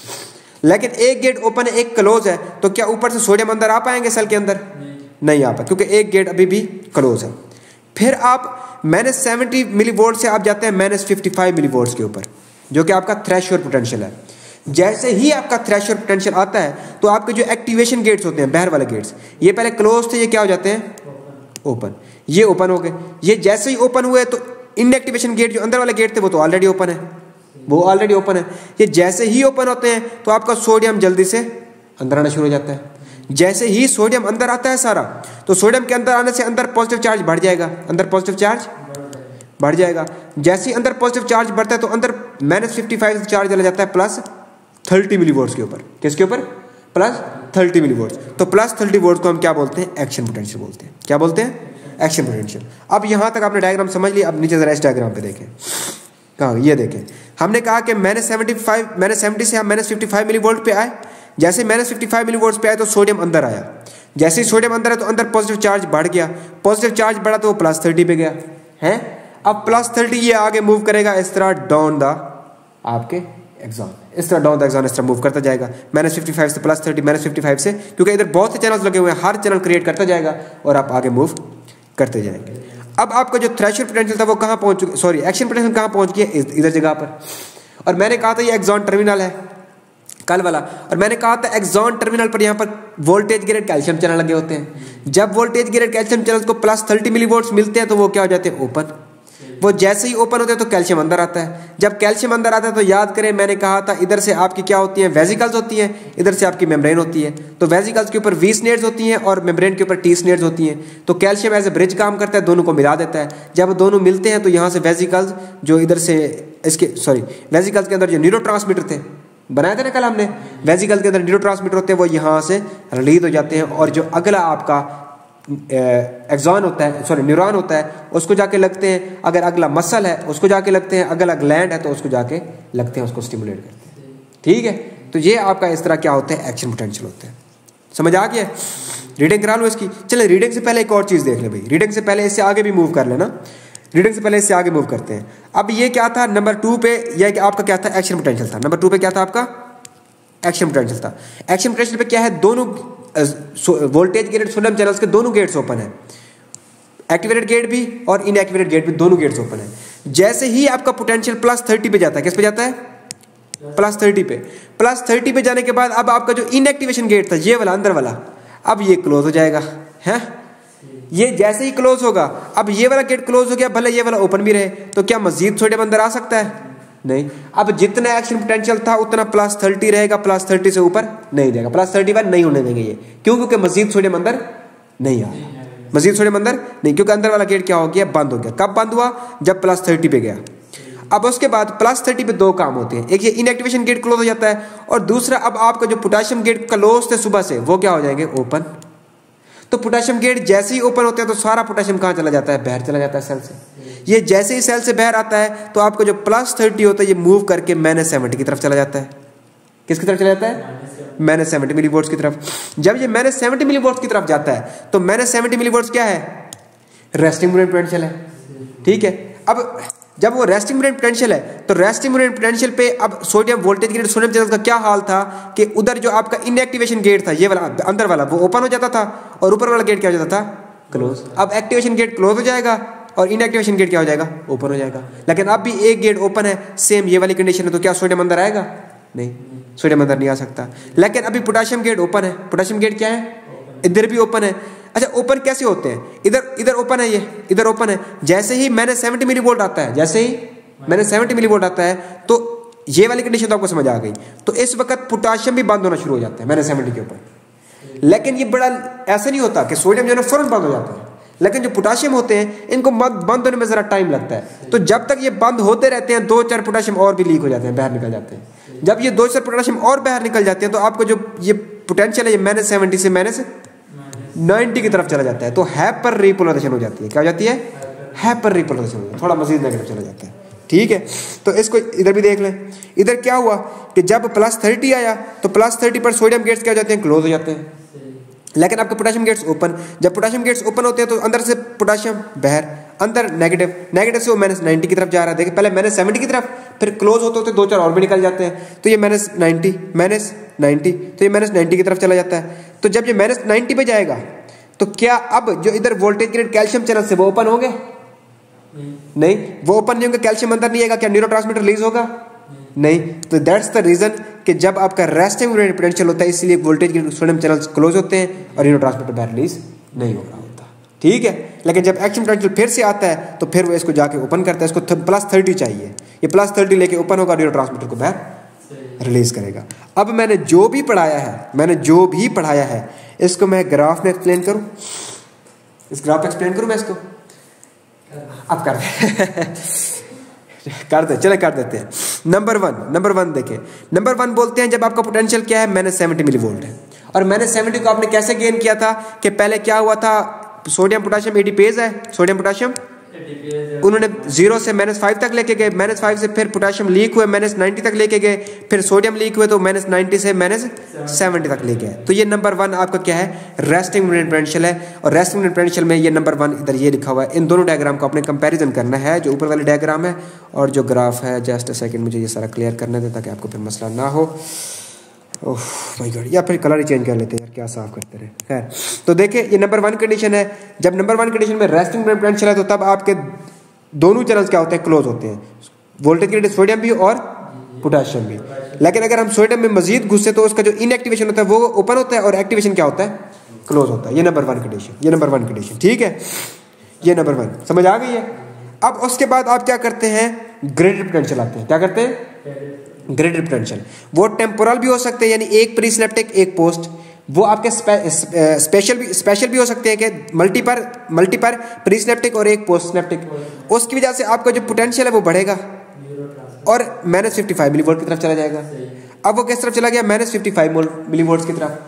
लेकिन एक गेट ओपन है, एक क्लोज है, तो क्या ऊपर से सोडियम अंदर आ पाएंगे सेल के अंदर? नहीं आ पाए, क्योंकि एक गेट अभी भी क्लोज है। फिर आप माइनस सेवेंटी मिली वोल्ट से आप जाते हैं minus fifty five millivolt के ऊपर, जो कि आपका थ्रेशोल्ड पोटेंशियल है। जैसे ही आपका थ्रेशोल्ड पोटेंशियल आता है तो आपके जो एक्टिवेशन गेट्स होते हैं, बाहर वाले गेट्स, ये पहले क्लोज थे, ये क्या हो जाते हैं, ओपन। ये ओपन हो गए। ये जैसे ही ओपन हुए तो इनएक्टिवेशन गेट जो अंदर वाले गेट थे वो तो ऑलरेडी ओपन है, वो ऑलरेडी ओपन है। ये जैसे ही ओपन होते हैं तो आपका सोडियम जल्दी से अंदर आना शुरू हो जाता है। जैसे ही सोडियम अंदर आता है सारा, तो सोडियम के अंदर आने से अंदर पॉजिटिव चार्ज बढ़ जाएगा, अंदर पॉजिटिव चार्ज बढ़ जाएगा। जैसे ही अंदर पॉजिटिव चार्ज बढ़ता है तो अंदर माइनस फिफ्टी फाइव चार्ज चला जाता है प्लस थर्टी मिली वोल्ट्स के ऊपर। किसके ऊपर, प्लस थर्टी मिली वोल्ट्स। तो प्लस थर्टी वोल्ट को हम क्या बोलते हैं, एक्शन पोटेंशियल बोलते हैं। क्या बोलते हैं, एक्शन पोटेंशियल। अब यहां तक आपने डायग्राम समझ लिया। अब नीचे जरा इस डायग्राम पे देखें, कहा ये देखें, हमने कहा कि मैंने सेवेंटी फाइव मैंने सेवेंटी से हम minus fifty five millivolt पे आए। जैसे minus fifty five millivolt पे आए तो सोडियम अंदर आया। जैसे ही सोडियम अंदर है तो अंदर पॉजिटिव चार्ज बढ़ गया, पॉजिटिव चार्ज बढ़ा तो वो प्लस थर्टी पे गया है। अब प्लस थर्टी ये आगे मूव करेगा इस तरह डाउन द आपके एक्सॉन, इस तरह डाउन द एक्सॉन इस तरह मूव करता जाएगा, माइनस फिफ्टी फाइव से plus thirty, minus fifty five से, क्योंकि इधर बहुत से चैनल्स लगे हुए हैं, हर चैनल क्रिएट करता जाएगा और आप आगे मूव करते जाएंगे। अब आपका जो थ्रेशोल्ड पोटेंशियल था वो कहाँ पहुंच चुका, सॉरी एक्शन पोटेंशियल कहाँ पहुंच गया, इधर जगह पर। और मैंने कहा था ये एक्सॉन टर्मिनल है कल वाला, और मैंने कहा था एक्सॉन टर्मिनल पर यहाँ पर वोल्टेज ग्रेड कैल्शियम चैनल लगे होते हैं। जब वोल्टेज ग्रेड कैल्शियम चैनल को प्लस थर्टी मिली वोल्ट्स मिलते हैं तो वो क्या हो जाते हैं, ओपन। वो जैसे ही ओपन होते हैं तो कैल्शियम अंदर आता है। जब कैल्शियम अंदर आता है तो याद करें मैंने कहा था इधर से आपकी क्या होती है, वेजिकल्स होती हैं, इधर से आपकी मेम्ब्रेन होती है। तो वेजिकल्स के ऊपर वी स्नेड्स होती हैं और मेम्ब्रेन के ऊपर टी स्नेड्स होती हैं। तो कैल्शियम एज ए ब्रिज काम करता है, दोनों को मिला देता है। जब दोनों मिलते हैं तो यहाँ से वेजिकल्स जो इधर से इसके सॉरी वेजिकल्स के अंदर जो न्यूरोट्रांसमीटर थे बनाए थे ना कल हमने, वेजिकल के अंदर न्यूरोट्रांसमीटर होते हैं, वो यहाँ से रिलीज हो जाते हैं और जो अगला आपका एक्सॉन होता है, सॉरी न्यूरॉन होता है, उसको जाके लगते हैं। अगर अगला मसल है उसको जाके लगते हैं, अगला ग्लैंड है तो उसको जाके लगते हैं, उसको स्टिमुलेट करते हैं। ठीक है, तो ये आपका इस तरह क्या होता है, एक्शन पोटेंशियल होते हैं। समझ आ गया? रीडिंग करा लो इसकी। चले रीडिंग से पहले एक और चीज देख ले भाई, रीडिंग से पहले इससे आगे भी मूव कर लेना, रीडिंग से पहले इससे आगे मूव करते हैं। अब ये क्या था नंबर टू पे, यह आपका क्या था, एक्शन पोटेंशियल था। नंबर टू पे क्या था आपका, एक्शन पोटेंशियल था। एक्शन पोटेंशियल पे क्या है, दोनों वोल्टेज गेटेड सोडियम चैनल्स के दोनों गेट्स ओपन है, एक्टिवेटेड गेट भी और इनएक्टिवेटेड गेट भी, दोनों गेट्स ओपन है। जैसे ही आपका पोटेंशियल प्लस थर्टी पे जाता है, किस पे जाता है, प्लस थर्टी पे। प्लस थर्टी पे जाने के बाद अब आपका जो इनएक्टिवेशन गेट था, ये वाला अंदर वाला, अब ये क्लोज हो जाएगा है। ये जैसे ही क्लोज होगा, अब ये वाला गेट क्लोज हो गया, भले ये वाला ओपन भी रहे, तो क्या मजीद सोडियम अंदर आ सकता है, नहीं। अब जितना एक्शन पोटेंशियल था उतना प्लस थर्टी रहेगा, प्लस थर्टी से ऊपर नहीं जाएगा, प्लस थर्टी वन नहीं होने देंगे ये, क्यों, क्योंकि मजीद सोडियम अंदर नहीं आया, मजीद सोडियम अंदर नहीं, क्योंकि अंदर वाला गेट क्या हो गया, बंद हो गया। कब बंद हुआ, जब प्लस थर्टी पे गया। अब उसके बाद प्लस थर्टी पे दो काम होते हैं, एक ये इनएक्टिवेशन गेट क्लोज हो जाता है, और दूसरा अब आपका जो पोटेशियम गेट क्लोज थे सुबह से, वो क्या हो जाएंगे, ओपन। तो पोटेशियम गेट जैसे ही ओपन होते हैं तो सारा पोटेशियम कहाँ चला जाता है, बाहर चला जाता है सेल से। ये जैसे ही सेल से बाहर आता है तो आपका जो प्लस थर्टी होता है ये मूव करके माइनस सेवेंटी की तरफ चला जाता है। किसकी तरफ चला जाता है, माइनस सेवेंटी मिली वोल्ट्स की तरफ। जब ये माइनस सेवेंटी मिली वोल्ट्स की तरफ जाता है तो माइनस सेवेंटी मिली वोल्ट्स क्या है, रेस्टिंग पोटेंशियल है। ठीक है, अब जब वो रेस्टिंग मिनेट पोटेंशियल है तो रेस्टिंग मिनेट पोटेंशियल पे अब sodium voltage gate sodium channel का क्या हाल था कि उधर जो आपका इनएक्टिवेशन गेट था, ये वाला अंदर वाला, वो ओपन हो जाता था और ऊपर वाला गेट क्या हो जाता था, क्लोज। अब एक्टिवेशन गेट क्लोज हो जाएगा और इनएक्टिवेशन गेट क्या हो जाएगा, ओपन हो जाएगा। लेकिन अब भी एक गेट ओपन है, सेम ये वाली कंडीशन है, तो क्या सोडियम अंदर आएगा, नहीं, सोडियम अंदर नहीं आ सकता। लेकिन अभी पोटेशियम गेट ओपन है, पोटेशियम गेट क्या है, इधर भी ओपन है। अच्छा, ओपन कैसे होते हैं, इधर इधर ओपन है, ये इधर ओपन है, जैसे ही मैंने सेवेंटी मिली वोल्ट आता है, जैसे ही मैंने सेवेंटी मिली वोल्ट आता है तो ये वाली कंडीशन तो आपको समझ आ गई। तो इस वक्त पोटेशियम भी बंद होना शुरू हो जाता है मैंने सेवेंटी के ऊपर। लेकिन ये बड़ा ऐसा नहीं होता कि सोडियम जो है फौरन बंद हो जाता है, लेकिन जो पोटेशियम होते हैं इनको बंद होने में जरा टाइम लगता है। तो जब तक ये बंद होते रहते हैं, दो चार पोटेशियम और भी लीक हो जाते हैं, बाहर निकल जाते हैं। जब ये दो चार पोटेशियम और बाहर निकल जाते हैं तो आपको जो ये पोटेंशियल है, ये माइनस सेवेंटी से माइनस नाइन्टी की तरफ चला जाता है, तो हाइपर रिपोलराइजेशन हो जाती है। क्या हो जाती है, हाइपर रिपोलराइजेशन हो जाती है, थोड़ा मजीद नेगेटिव चला जाता है। ठीक है, तो इसको इधर भी देख लें। इधर क्या हुआ कि जब प्लस थर्टी आया तो प्लस थर्टी पर सोडियम गेट्स क्या हो जाते हैं, क्लोज हो जाते हैं। लेकिन आपके पोटेशियम गेट्स ओपन, जब पोटेशियम गेट्स ओपन होते हैं तो अंदर से पोटेशियम बाहर, अंदर नेगेटिव, नेगेटिव से वो माइनस नाइन्टी की तरफ जा रहा है। देखिए पहले माइनस सेवेंटी की तरफ, फिर क्लोज होते होते दो चार और भी निकल जाते हैं, तो ये माइनस नाइन्टी माइनस नाइन्टी, तो ये माइनस नाइन्टी की तरफ चला जाता है। तो जब ये माइनस नाइन्टी पे जाएगा तो क्या अब जो इधर वोल्टेज ग्रेड कैल्शियम चैनल से वो ओपन होंगे, नहीं, वो ओपन नहीं होंगे, कैल्शियम अंदर नहीं आएगा, क्या न्यूरोट्रांसमीटर रिलीज होगा, नहीं। तो दैट्स द रीजन कि जब आपका रेस्टिंग पोटेंशियल होता है इसलिए voltage grade sodium channels close होते हैं और न्यूरोट्रांसमीटर बाहर रिलीज नहीं हो रहा होता। ठीक है, लेकिन जब एक्शन पोटेंशियल फिर से आता है तो फिर वो इसको जाके ओपन करता है, इसको प्लस थर्टी चाहिए, ये प्लस थर्टी लेके ओपन होगा, न्यूरोट्रांसमीटर को बाहर रिलीज करेगा। अब मैंने जो भी पढ़ाया है, मैंने जो भी पढ़ाया है इसको मैं ग्राफ में एक्सप्लेन करूं, इस ग्राफ में एक्सप्लेन करूं मैं इसको, अब कर दे कर दे चले कर देते हैं। नंबर वन नंबर वन देखें, नंबर वन बोलते हैं जब आपका पोटेंशियल क्या है, माइनस सेवेंटी मिली वोल्ट है। और माइनस सेवेंटी को आपने कैसे गेन किया था कि पहले क्या हुआ था, सोडियम पोटेशियम एटीपेज है, सोडियम पोटेशियम उन्होंने जीरो से माइनस फाइव तक लेके गए, माइनस फाइव से फिर पोटेशियम लीक हुए माइनस नाइन्टी तक लेके गए, फिर सोडियम लीक हुए तो माइनस नाइन्टी से माइनस सेवेंटी तक ले गए। तो ये नंबर वन आपका क्या है, रेस्टिंग पोटेंशियल है। और रेस्टिंग पोटेंशियल में ये नंबर वन इधर ये लिखा हुआ है। इन दोनों डायग्राम को आपने कंपैरिजन करना है, जो ऊपर वाले डायग्राम है और जो ग्राफ है। जस्ट अ सेकंड, मुझे ये सारा क्लियर करने दे ताकि आपको फिर मसला ना हो। ओह माय गॉड, या फिर कलर ही चेंज कर लेते हैं यार, क्या साफ करते रहे। खैर, तो देखिए ये नंबर वन कंडीशन है। जब नंबर वन कंडीशन में रेस्टिंग पोटेंशियल है तो तब आपके दोनों चैनल्स क्या होते हैं, क्लोज होते हैं, वोल्टेज ग्रेड सोडियम भी और पोटेशियम भी। लेकिन अगर हम सोडियम में मजीद घुसे तो उसका जो इनएक्टिवेशन होता है वो ओपन होता है और एक्टिवेशन क्या होता है, क्लोज होता है। ये नंबर वन कंडीशन, ये नंबर वन कंडीशन। ठीक है, ये नंबर वन समझ आ गई है। अब उसके बाद आप क्या करते हैं, ग्रेडेड पोटेंशियल आते हैं। क्या करते हैं, ग्रेडेड पोटेंशियल। वो टेम्पोरल भी हो सकते हैं, यानी एक प्री सिनेप्टिक एक पोस्ट। वो आपके स्पे, स्पेशल भी स्पेशल भी हो सकते हैं कि मल्टीपर मल्टीपर प्री सिनेप्टिक और एक पोस्ट सिनेप्टिक। उसकी वजह से आपका जो पोटेंशियल है वो बढ़ेगा और minus fifty five millivolt की तरफ चला जाएगा। अब वो किस तरफ चला गया, minus fifty five millivolt की तरफ।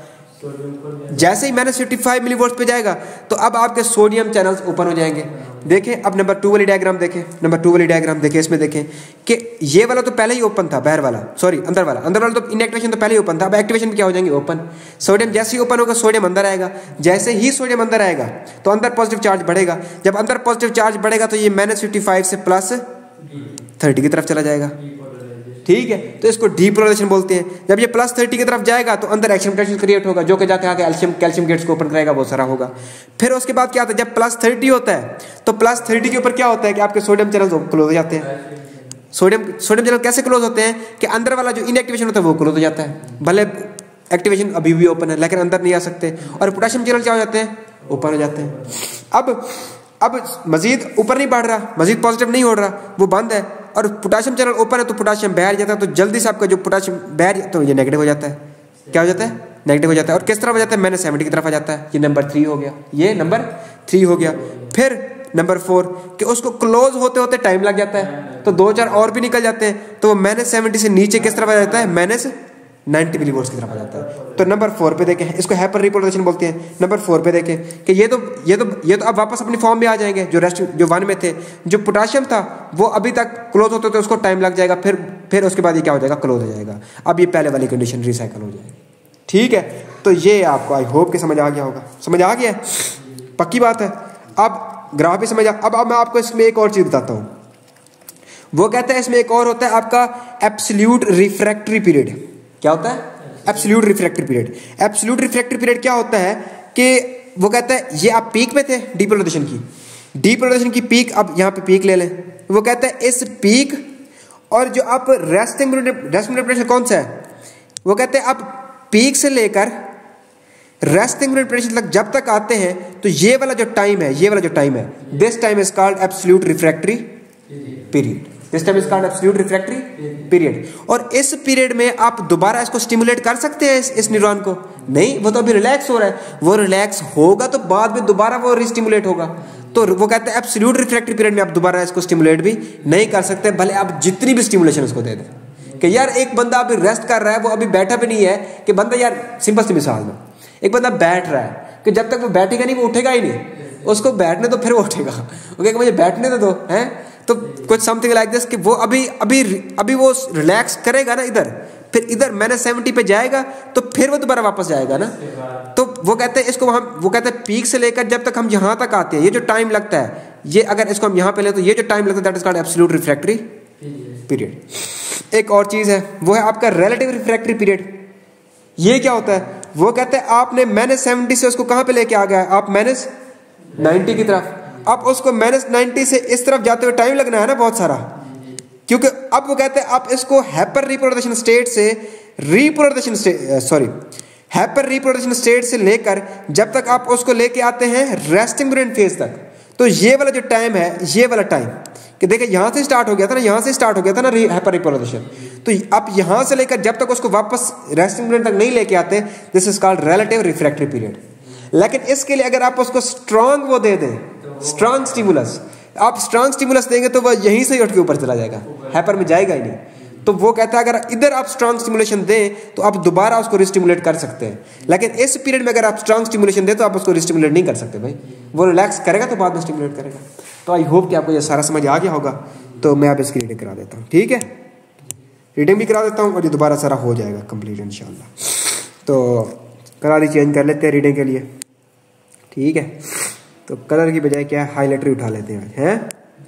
जैसे ही minus fifty five millivolt पे जाएगा तो अब आपके सोडियम चैनल्स ओपन हो जाएंगे। देखें अब नंबर टू वाली डायग्राम देखें, नंबर टू वाली डायग्राम देखें, इसमें देखें कि ये वाला तो पहले ही ओपन था, बाहर वाला सॉरी अंदर वाला, अंदर वाला तो इनएक्टिवेशन तो पहले ही ओपन था। अब एक्टिवेशन क्या हो जाएंगे, ओपन। सोडियम जैसे ही ओपन होगा सोडियम अंदर आएगा, जैसे ही सोडियम अंदर आएगा तो अंदर पॉजिटिव चार्ज बढ़ेगा। जब अंदर पॉजिटिव चार्ज बढ़ेगा तो ये माइनस फिफ्टी फाइव से प्लस थर्टी की तरफ चला जाएगा। ठीक है, तो इसको डीपोलराइजेशन बोलते हैं। जब ये प्लस थर्टी की तरफ जाएगा तो अंदर एक्शन पोटेंशियल क्रिएट होगा, जो कि जाके आगे कैल्शियम कैल्शियम गेट्स को ओपन करेगा, वो सारा होगा। फिर उसके बाद क्या होता है, जब प्लस थर्टी होता है तो प्लस थर्टी के ऊपर क्या होता है कि आपके सोडियम चैनल क्लोज हो जाते हैं। सोडियम सोडियम चैनल कैसे क्लोज होते हैं कि अंदर वाला जो इनएक्टिवेशन होता है वो क्लोज हो जाता है, भले एक्टिवेशन अभी भी ओपन है लेकिन अंदर नहीं आ सकते। और पोटेशियम चैनल क्या हो जाते हैं, ओपन हो जाते हैं। अब अब मजीद ऊपर नहीं बढ़ रहा, मजीद पॉजिटिव नहीं हो रहा, वो बंद है। और पोटेशियम चैनल ओपन है तो पोटेशियम बाहर जाता है, तो जल्दी से आपका जो पोटेशियम बाहर तो ये नेगेटिव हो जाता है। क्या हो जाता है, नेगेटिव हो जाता है। और किस तरफ हो जाता है, माइनस सेवेंटी की तरफ आ जाता है। ये नंबर थ्री हो गया, ये नंबर थ्री हो गया। फिर नंबर फोर कि उसको क्लोज होते होते टाइम लग जाता है, तो दो चार और भी निकल जाते हैं, तो वो माइनस सेवेंटी से नीचे किस तरफ आ जाता है, माइनस नाइन्टी मिली वोल्ट्स की तरफ आ जाता है। तो नंबर फोर पे देखें, इसको हाइपर रिपोलराइजेशन बोलते हैं। नंबर फोर पे देखें कि ये तो ये तो ये तो अब वापस अपनी फॉर्म में आ जाएंगे, जो रेस्ट जो वन में थे। जो पोटेशियम था वो अभी तक क्लोज होते थे, उसको टाइम लग जाएगा, फिर फिर उसके बाद ये क्या हो जाएगा, क्लोज हो जाएगा। अब ये पहले वाली कंडीशन रिसाइकल हो जाएगी। ठीक है, तो ये आपको आई होप कि समझ आ गया होगा। समझ आ गया, पक्की बात है। अब ग्राफ भी समझ आ। अब अब मैं आपको इसमें एक और चीज़ बताता हूँ वो कहता है इसमें एक और होता है आपका एब्सोल्यूट रिफ्रैक्टरी पीरियड। क्या होता है? Absolute refractory period. Absolute refractory period क्या होता है कि वो कहता है ये आप पीक पे थे डीपोलराइजेशन की, डीपोलराइजेशन की पीक, अब यहाँ पे पीक ले लें। वो कहता है इस पीक और जो आप रेस्टिंग रेस्टिंग टेम्परेचर कौन सा है, वो कहते हैं आप पीक से लेकर रेस्टिंग टेम्परेचर तक जब तक आते हैं तो ये वाला जो टाइम है, ये वाला जो टाइम है, this time is called absolute refractory period. This time is called absolute refractory period. और इस पीरियड में आप दोबारा इसको स्टिमुलेट कर सकते हैं इस, इस न्यूरॉन को? नहीं, वो तो अभी रिलैक्स हो रहा है। वो रिलैक्स होगा तो बाद में दोबारा वो रिस्टिमुलेट होगा। तो वो कहते हैं एब्सोल्यूट रिफ्रैक्टरी पीरियड में आप दोबारा इसको स्टिमुलेट भी नहीं कर सकते, भले आप जितनी भी स्टिमुलेशन उसको दे दें। कि यार एक बंदा अभी रेस्ट कर रहा है, वो अभी बैठा भी नहीं है, कि बंदा यार सिंपल सी मिसाल में एक बंदा बैठ रहा है कि जब तक वो बैठेगा नहीं वो उठेगा ही नहीं, उसको बैठने तो फिर वो उठेगा। ओके, मुझे बैठने तो दो हैं, तो कुछ समथिंग लाइक दिस कि वो अभी अभी अभी वो रिलैक्स करेगा ना इधर, फिर इधर माइनस सेवेंटी पे जाएगा तो फिर वो दोबारा वापस जाएगा ना। तो वो कहते हैं इसको हम वो कहते हैं पीक से लेकर जब तक हम यहाँ तक आते हैं ये जो टाइम लगता है, ये अगर इसको हम यहाँ पे ले तो ये जो टाइम लगता है that is called absolute refractory period. एक और चीज है वो है आपका रिलेटिव रिफ्रैक्टरी पीरियड। ये क्या होता है? वो कहते हैं आपने माइनस सेवेंटी से उसको कहां पे लेके आ गया, आप माइनस नाइन्टी की तरफ। अब उसको माइनस नाइन्टी से इस तरफ जाते हुए टाइम लगना है ना बहुत सारा, क्योंकि अब वो कहते हैं आप इसको हाइपर रिपोलराइजेशन स्टेट से repolarization state sorry hyper repolarization state से लेकर जब तक आप उसको लेके आते हैं रेस्टिंग ब्रेन फेज तक, तो ये वाला जो टाइम है, ये वाला टाइम कि देखिए यहां से स्टार्ट हो गया था ना, यहां से स्टार्ट हो गया था ना हाइपर रिपोलराइजेशन, तो आप यहां से लेकर जब तक उसको वापस रेस्टिंग ब्रेन तक नहीं लेके आते, this is called relative refractory period. लेकिन इसके लिए अगर आप उसको स्ट्रांग वो दे दें, स्ट्रांग स्टिमुलस, आप स्ट्रांग स्टिमुलस देंगे तो वह यहीं से उठ के ऊपर चला जाएगा, हाइपर में जाएगा ही नहीं। तो वो कहता है अगर इधर आप स्ट्रांग स्टिमुलेशन दें तो आप दोबारा उसको रिस्टिमुलेट कर सकते हैं, लेकिन इस पीरियड में अगर आप स्ट्रांग स्टिमुलेशन दें तो आप उसको रिस्टिमुलेट नहीं कर सकते भाई, वो रिलैक्स करेगा तो बाद में स्टिमुलेट करेगा। तो आई होप कि आपको ये सारा समझ आ गया होगा। तो मैं आप इसकी रीडिंग करा देता हूँ, ठीक है, रीडिंग भी करा देता हूँ और ये दोबारा सारा हो जाएगा कंप्लीट इंशाल्लाह। तो कलर ही चेंज कर लेते हैं रीडिंग के लिए, ठीक है। तो कलर की बजाय क्या है, हाईलाइटर उठा लेते हैं, हैं?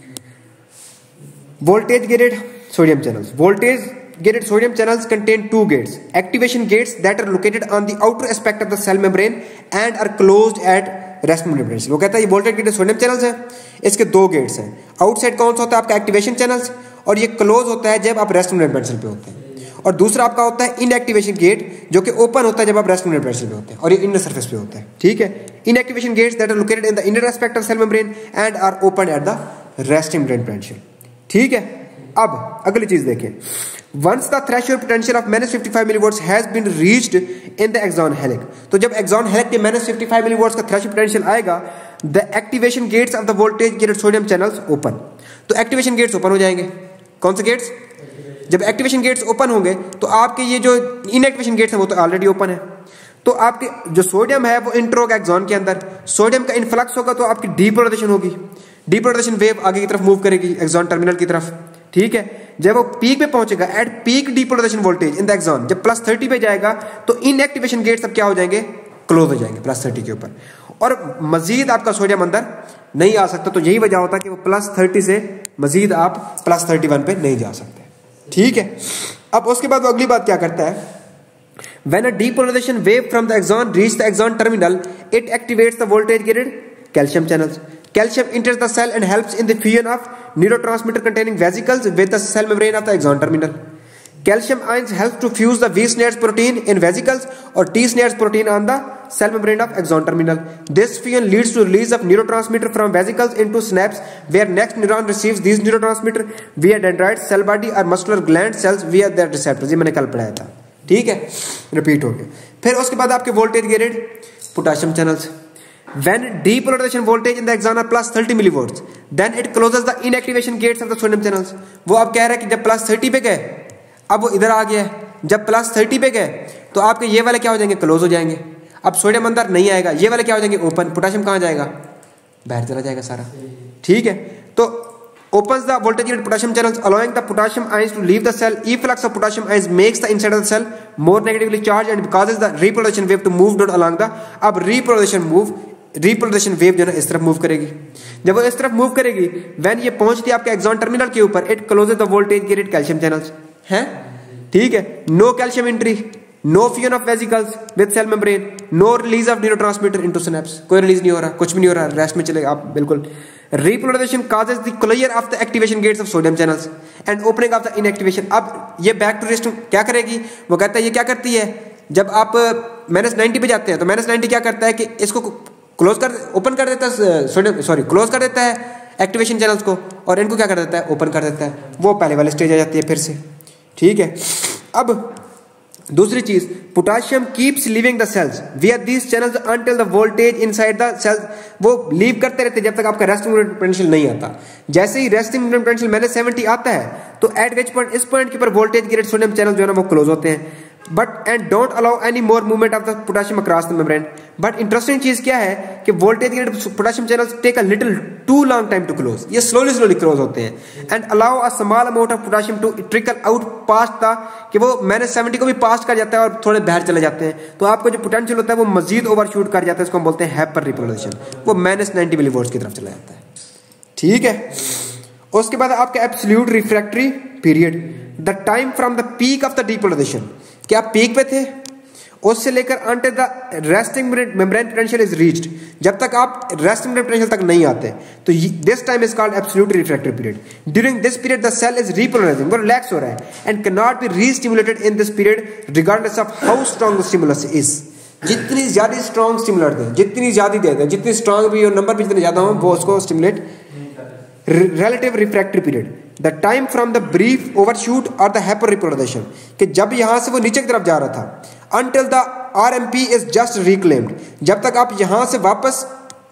Voltage gated sodium channels. Voltage gated sodium channels contain two gates, activation gates that are located on the outer aspect of the cell membrane and are closed at rest membrane. वो कहता है ये voltage gated sodium channels है, इसके दो gates हैं। Outside कौन सा होता है आपका activation channels, और ये क्लोज होता है जब आप rest membrane पे होते हैं। और दूसरा आपका होता है inactivation gate जो कि ओपन होता है जब आप rest membrane पे होते हैं, और ये inner surface पे होता है, ठीक है। Inactivation gates that are located in the inner aspect of cell membrane and are opened at the resting membrane potential, ठीक है। अब अगली चीज देखें, once the threshold potential of minus fifty five millivolts has been reached in the axon hillock, तो जब axon हेलिक के minus fifty five millivolts का थ्रेशोल्ड पोटेंशियल आएगा, the activation gates of the voltage gated sodium channels open, तो activation gates open हो जाएंगे। कौन से गेट्स? जब एक्टिवेशन गेट्स ओपन होंगे तो आपके ये जो इनएक्टिवेशन गेट्स हैं वो तो ऑलरेडी ओपन है, तो आपके जो सोडियम है वो इंट्रो एक्सॉन के अंदर सोडियम का इनफ्लक्स होगा तो आपकी डीपोलराइजेशन होगी, डीपोलराइजेशन वेव आगे की तरफ मूव करेगी एक्सॉन टर्मिनल की तरफ, ठीक है। जब वो पीक पे पहुंचेगा at peak depolarization voltage in the axon, जब प्लस थर्टी पे जाएगा तो इनएक्टिवेशन गेट्स अब क्या हो जाएंगे, क्लोज हो जाएंगे प्लस थर्टी के ऊपर, और मजीद आपका सोडियम अंदर नहीं आ सकता। तो यही वजह होता है कि वो प्लस थर्टी से मजीद आप प्लस थर्टी वन पे नहीं जा सकते, ठीक है। अब उसके बाद वो अगली बात क्या करता है, when a depolarization wave from the axon reach the axon terminal it activates the voltage gated calcium channels. Calcium enters the cell and helps in the fusion of neurotransmitter containing vesicles with the cell membrane of the axon terminal. Calcium ions help to fuse the V SNARES protein in vesicles or T SNARES protein on the cell membrane of axon terminal. This fusion leads to release of neurotransmitter from vesicles into synapse, where next neuron receives these neurotransmitter via dendrite cell body or muscular gland cells via their receptors. ये मैंने कल पढ़ाया था, ठीक है, repeat हो गया। फिर उसके बाद आपके voltage gated potassium channels, when depolarization voltage in the axon are plus thirty millivolts, then it closes the inactivation gates of the sodium channels. वो अब कह रहा है कि जब प्लस थर्टी पे गए, अब वो इधर आ गया है, जब प्लस थर्टी पे गए तो आपके ये वाले क्या हो जाएंगे, क्लोज हो जाएंगे, अब सोडियम अंदर नहीं आएगा, ये वाले क्या हो जाएंगे ओपन, पोटेशियम कहाँ जाएगा, बाहर चला जाएगा सारा, ठीक है। तो opens the voltage gated potassium channels allowing the potassium ions to leave the cell. Efflux of potassium ions makes the inside of the cell more negatively charged and causes the repolarization wave to move down along the, अब repolarization move repolarization wave जो है इस तरफ move करेगी। जब वो इस तरफ मूव करेगी, व्हेन ये पहुंचती है आपके एक्सॉन टर्मिनल के ऊपर, it closes the voltage gated calcium channels है, ठीक है। No calcium entry, no fusion of vesicles with cell membrane, no release of neurotransmitter into synapse, कोई रिलीज नहीं हो रहा, कुछ भी नहीं हो रहा, रेस्ट में चलेगा आप बिल्कुल। Repolarization causes the clear of the activation gates of sodium channels and opening of the inactivation. अब ये बैक टू रेस्ट क्या करेगी, वो कहता है ये क्या करती है, जब आप माइनस नाइनटी पे जाते हैं तो माइनस नाइनटी क्या करता है कि इसको क्लोज कर ओपन कर देता है, सोडियम सॉरी क्लोज कर देता है एक्टिवेशन चैनल्स को, और इनको क्या कर देता है, ओपन कर देता है। वो पहले वाली स्टेज आ जाती है फिर से, ठीक है। अब दूसरी चीज, potassium keeps leaving the cells via these channels until the voltage inside the cells, वो लीव करते रहते जब तक आपका रेस्टिंग पोटेंशियल नहीं आता। जैसे ही रेस्टिंग पोटेंशियल माइनस सेवेंटी आता है तो एट विच पॉइंट, इस पॉइंट के ऊपर वोल्टेज गेटेड सोडियम चैनल जो है ना वो क्लोज होते हैं, but and don't allow any more movement of the potassium across the membrane. But interesting चीज क्या है कि voltage gated potassium channels take a little too long time to close, ये स्लोली स्लोली क्लोज होते हैं, and allow a small amount of potassium to trickle out past the, कि वो minus seventy को भी पास कर जाता है और थोड़े बाहर चले जाते हैं, तो आपको जो पोटेंशियल होता है वो मजीद ओवरशूट कर जाता है, इसको हम बोलते हैं हाइपर रिपोलराइजेशन, वो माइनस नाइनटी मिलीवोल्ट्स की तरफ चला जाता है, ठीक है। उसके बाद आपका absolute refractory period, the time from the peak of the depolarization, क्या आप पीक पे थे, उससे लेकर until the resting membrane potential is reached, जब तक आप रेस्टिंग मेम्ब्रेन पोटेंशियल तक नहीं आते, तो this time is called absolute refractory period. During this period the cell is repolarizing, वो रिलैक्स हो रहा है, and can not be restimulated in this period regardless of how strong the stimulus is. जितनी ज्यादा स्ट्रांग स्टिमुलर दें, जितनी ज्यादा दे दें, जितनी स्ट्रांग भी और नंबर भी जितने ज्यादा हो, वो उसको stimulate. relative refractory period, the time from the brief overshoot or the hyper repolarization, कि जब यहां से वो नीचे की तरफ जा रहा था, until the R M P is just reclaimed, जब तक आप यहां से वापस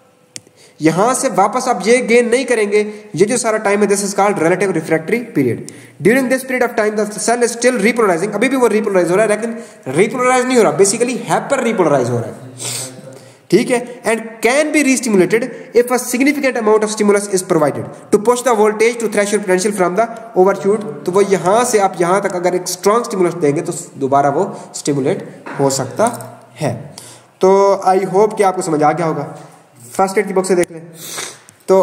यहां से वापस आप ये गेन नहीं करेंगे, ये जो सारा टाइम है, this is called relative refractory period. During this period of time the cell is still repolarizing, अभी भी वो repolarize हो रहा है, लेकिन repolarize नहीं हो रहा, basically hyper repolarize हो रहा है, ठीक है, and can be restimulated if a significant amount of stimulus is provided to push the voltage to threshold potential from the overshoot. तो वो यहां से आप यहां तक अगर एक स्ट्रॉन्ग स्टिमुलस देंगे तो दोबारा वो स्टिमुलेट हो सकता है। तो आई होप कि आपको समझ आ गया होगा। फर्स्ट एड की बुक से देख लें। तो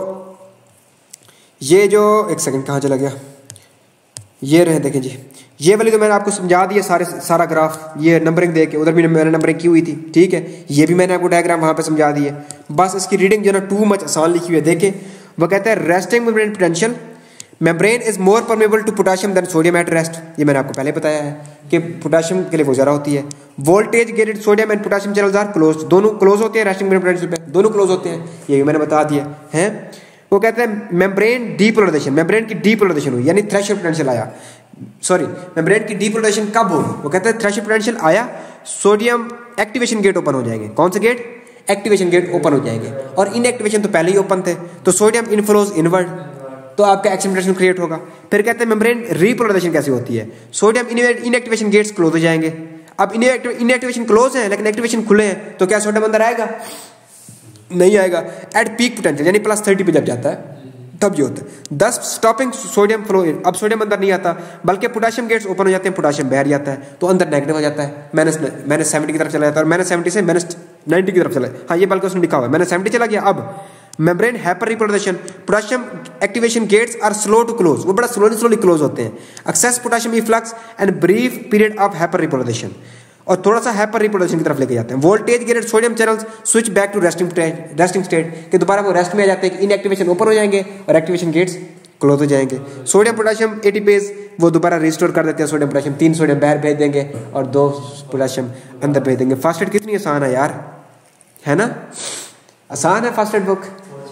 ये जो एक सेकंड कहां चला गया, ये रहे देखें जी, ये वाली तो मैंने आपको समझा दिया सारे सारा ग्राफ, ये नंबरिंग दे के, उधर भी मैंने नंबरिंग की हुई थी, ठीक है। ये भी मैंने आपको डायग्राम वहां पे समझा दिए, बस इसकी रीडिंग जो ना टू मच आसान लिखी हुई है। देखें वो कहता है resting membrane potential, membrane is more permeable to potassium than sodium at rest, ये मैंने आपको पहले बताया है कि पोटेशियम के लिए वो ज़्यादा होती है। Voltage gated sodium and potassium channels are close, दोनों क्लोज होते हैं रेस्टिंग मेम्ब्रेन पोटेंशियल पे, दोनों क्लोज होते हैं, ये भी मैंने बता दिया है। वो कहते हैं मेम्ब्रेन डीपोलराइजेशन, मेम्ब्रेन की डीपोलराइजेशन हुई, यानी थ्रेशोल्ड पोटेंशियल आया, सॉरी मेम्ब्रेन की डीपोलराइजेशन कब होगी, वो कहते हैं थ्रेशोल्ड पोटेंशियल आया, सोडियम एक्टिवेशन गेट ओपन हो जाएंगे। कौन से गेट? एक्टिवेशन गेट ओपन हो जाएंगे, और इनएक्टिवेशन तो पहले ही ओपन थे, तो सोडियम इनफ्लोज इनवर्ड, तो आपका एक्शन पोटेंशियल क्रिएट होगा। फिर कहते हैं मेम्ब्रेन रीपोलराइजेशन कैसे होती है, सोडियम इनएक्टिवेशन गेट्स क्लोज हो जाएंगे। अब इनएक्टिवेशन क्लोज है लेकिन एक्टिवेशन खुले हैं, तो क्या सोडियम अंदर आएगा? नहीं आएगा। एट पीक पोटेंशियल यानी प्लस थर्टी पे जब जाता है तब ये होता है, दस स्टॉपिंग सोडियम फ्लो इन, अब सोडियम अंदर नहीं आता बल्कि पोटेशियम गेट्स ओपन हो जाते हैं, पोटेशियम बाहर जाता है, तो अंदर नेगेटिव हो जाता है, माइनस माइनस सेवेंटी की तरफ चला जाता है, और माइनस सेवेंटी से माइनस नाइन्टी की तरफ चला, हाँ ये बल्कि उसने लिखा हुआ है माइनस सेवेंटी चला गया। अब membrane hyper repolarization, potassium activation gates are slow to close, वो बड़ा स्लोली स्लोली क्लोज होते हैं। Excess potassium efflux and brief period of hyper repolarization, और थोड़ा सा हाइपर रिपोलराइजेशन की तरफ लेके जाते हैं। Voltage gated sodium channels switch back to resting resting state, कि दोबारा वो रेस्ट में आ जाते हैं, इनएक्टिवेशन ओपन हो जाएंगे और एक्टिवेशन गेट्स क्लोज हो जाएंगे। सोडियम पोटेशियम एटीपेज वो दोबारा रिस्टोर कर देते हैं सोडियम पोटेशियम, तीन सोडियम बाहर भेज देंगे और दो पोटेशियम अंदर भेज देंगे। फर्स्ट एड कितनी आसान है यार, है ना, आसान है फर्स्ट एड बुक,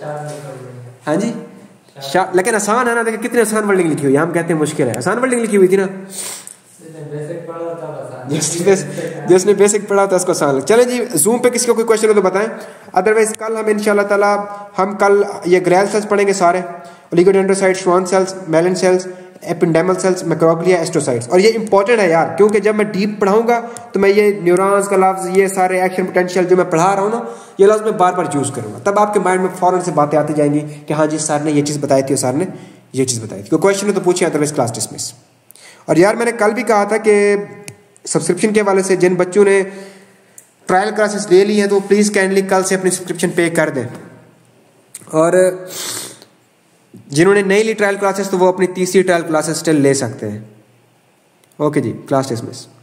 हाँ जी, लेकिन आसान है ना। देखिए कितनी आसान वर्डिंग लिखी हुई है, हम कहते हैं मुश्किल है, आसान वर्डिंग लिखी हुई थी ना, जिसने बेसिक पढ़ा था उसको आसान। चले जी, जूम पे किसी को कोई क्वेश्चन हो तो बताएं, अदरवाइज कल हम इंशाल्लाह ताला हम कल ये ग्रैल सेल्स पढ़ेंगे सारे, ओलिगोडेंड्रोसाइट्स, श्वान सेल्स, मेलन cells, ependymal cells, macroglia, astrocytes. और ये इंपॉर्टेंट है यार, क्योंकि जब मैं डीप पढ़ाऊंगा तो मैं ये न्यूरॉन्स का लफ्ज, ये सारे एक्शन पोटेंशियल जो मैं पढ़ा रहा हूँ ना, ये लफ्ज मैं बार बार यूज करूंगा, तब आपके माइंड में फौरन से बातें आती जाएंगी कि हाँ जी सर ने ये चीज़ बताई थी और सर ने ये चीज़ बताई थी। कोई क्वेश्चन हो तो पूछिए, अदरवाइज क्लास डिसमिस। और यार मैंने कल भी कहा था कि सब्सक्रिप्शन के हवाले से जिन बच्चों ने ट्रायल क्लासेस ले ली हैं तो प्लीज़ काइंडली कल से अपनी सब्सक्रिप्शन पे कर दें, और जिन्होंने नहीं ली ट्रायल क्लासेस तो वो अपनी तीसरी ट्रायल क्लासेस स्टिल ले सकते हैं। Okay ji, class dismiss.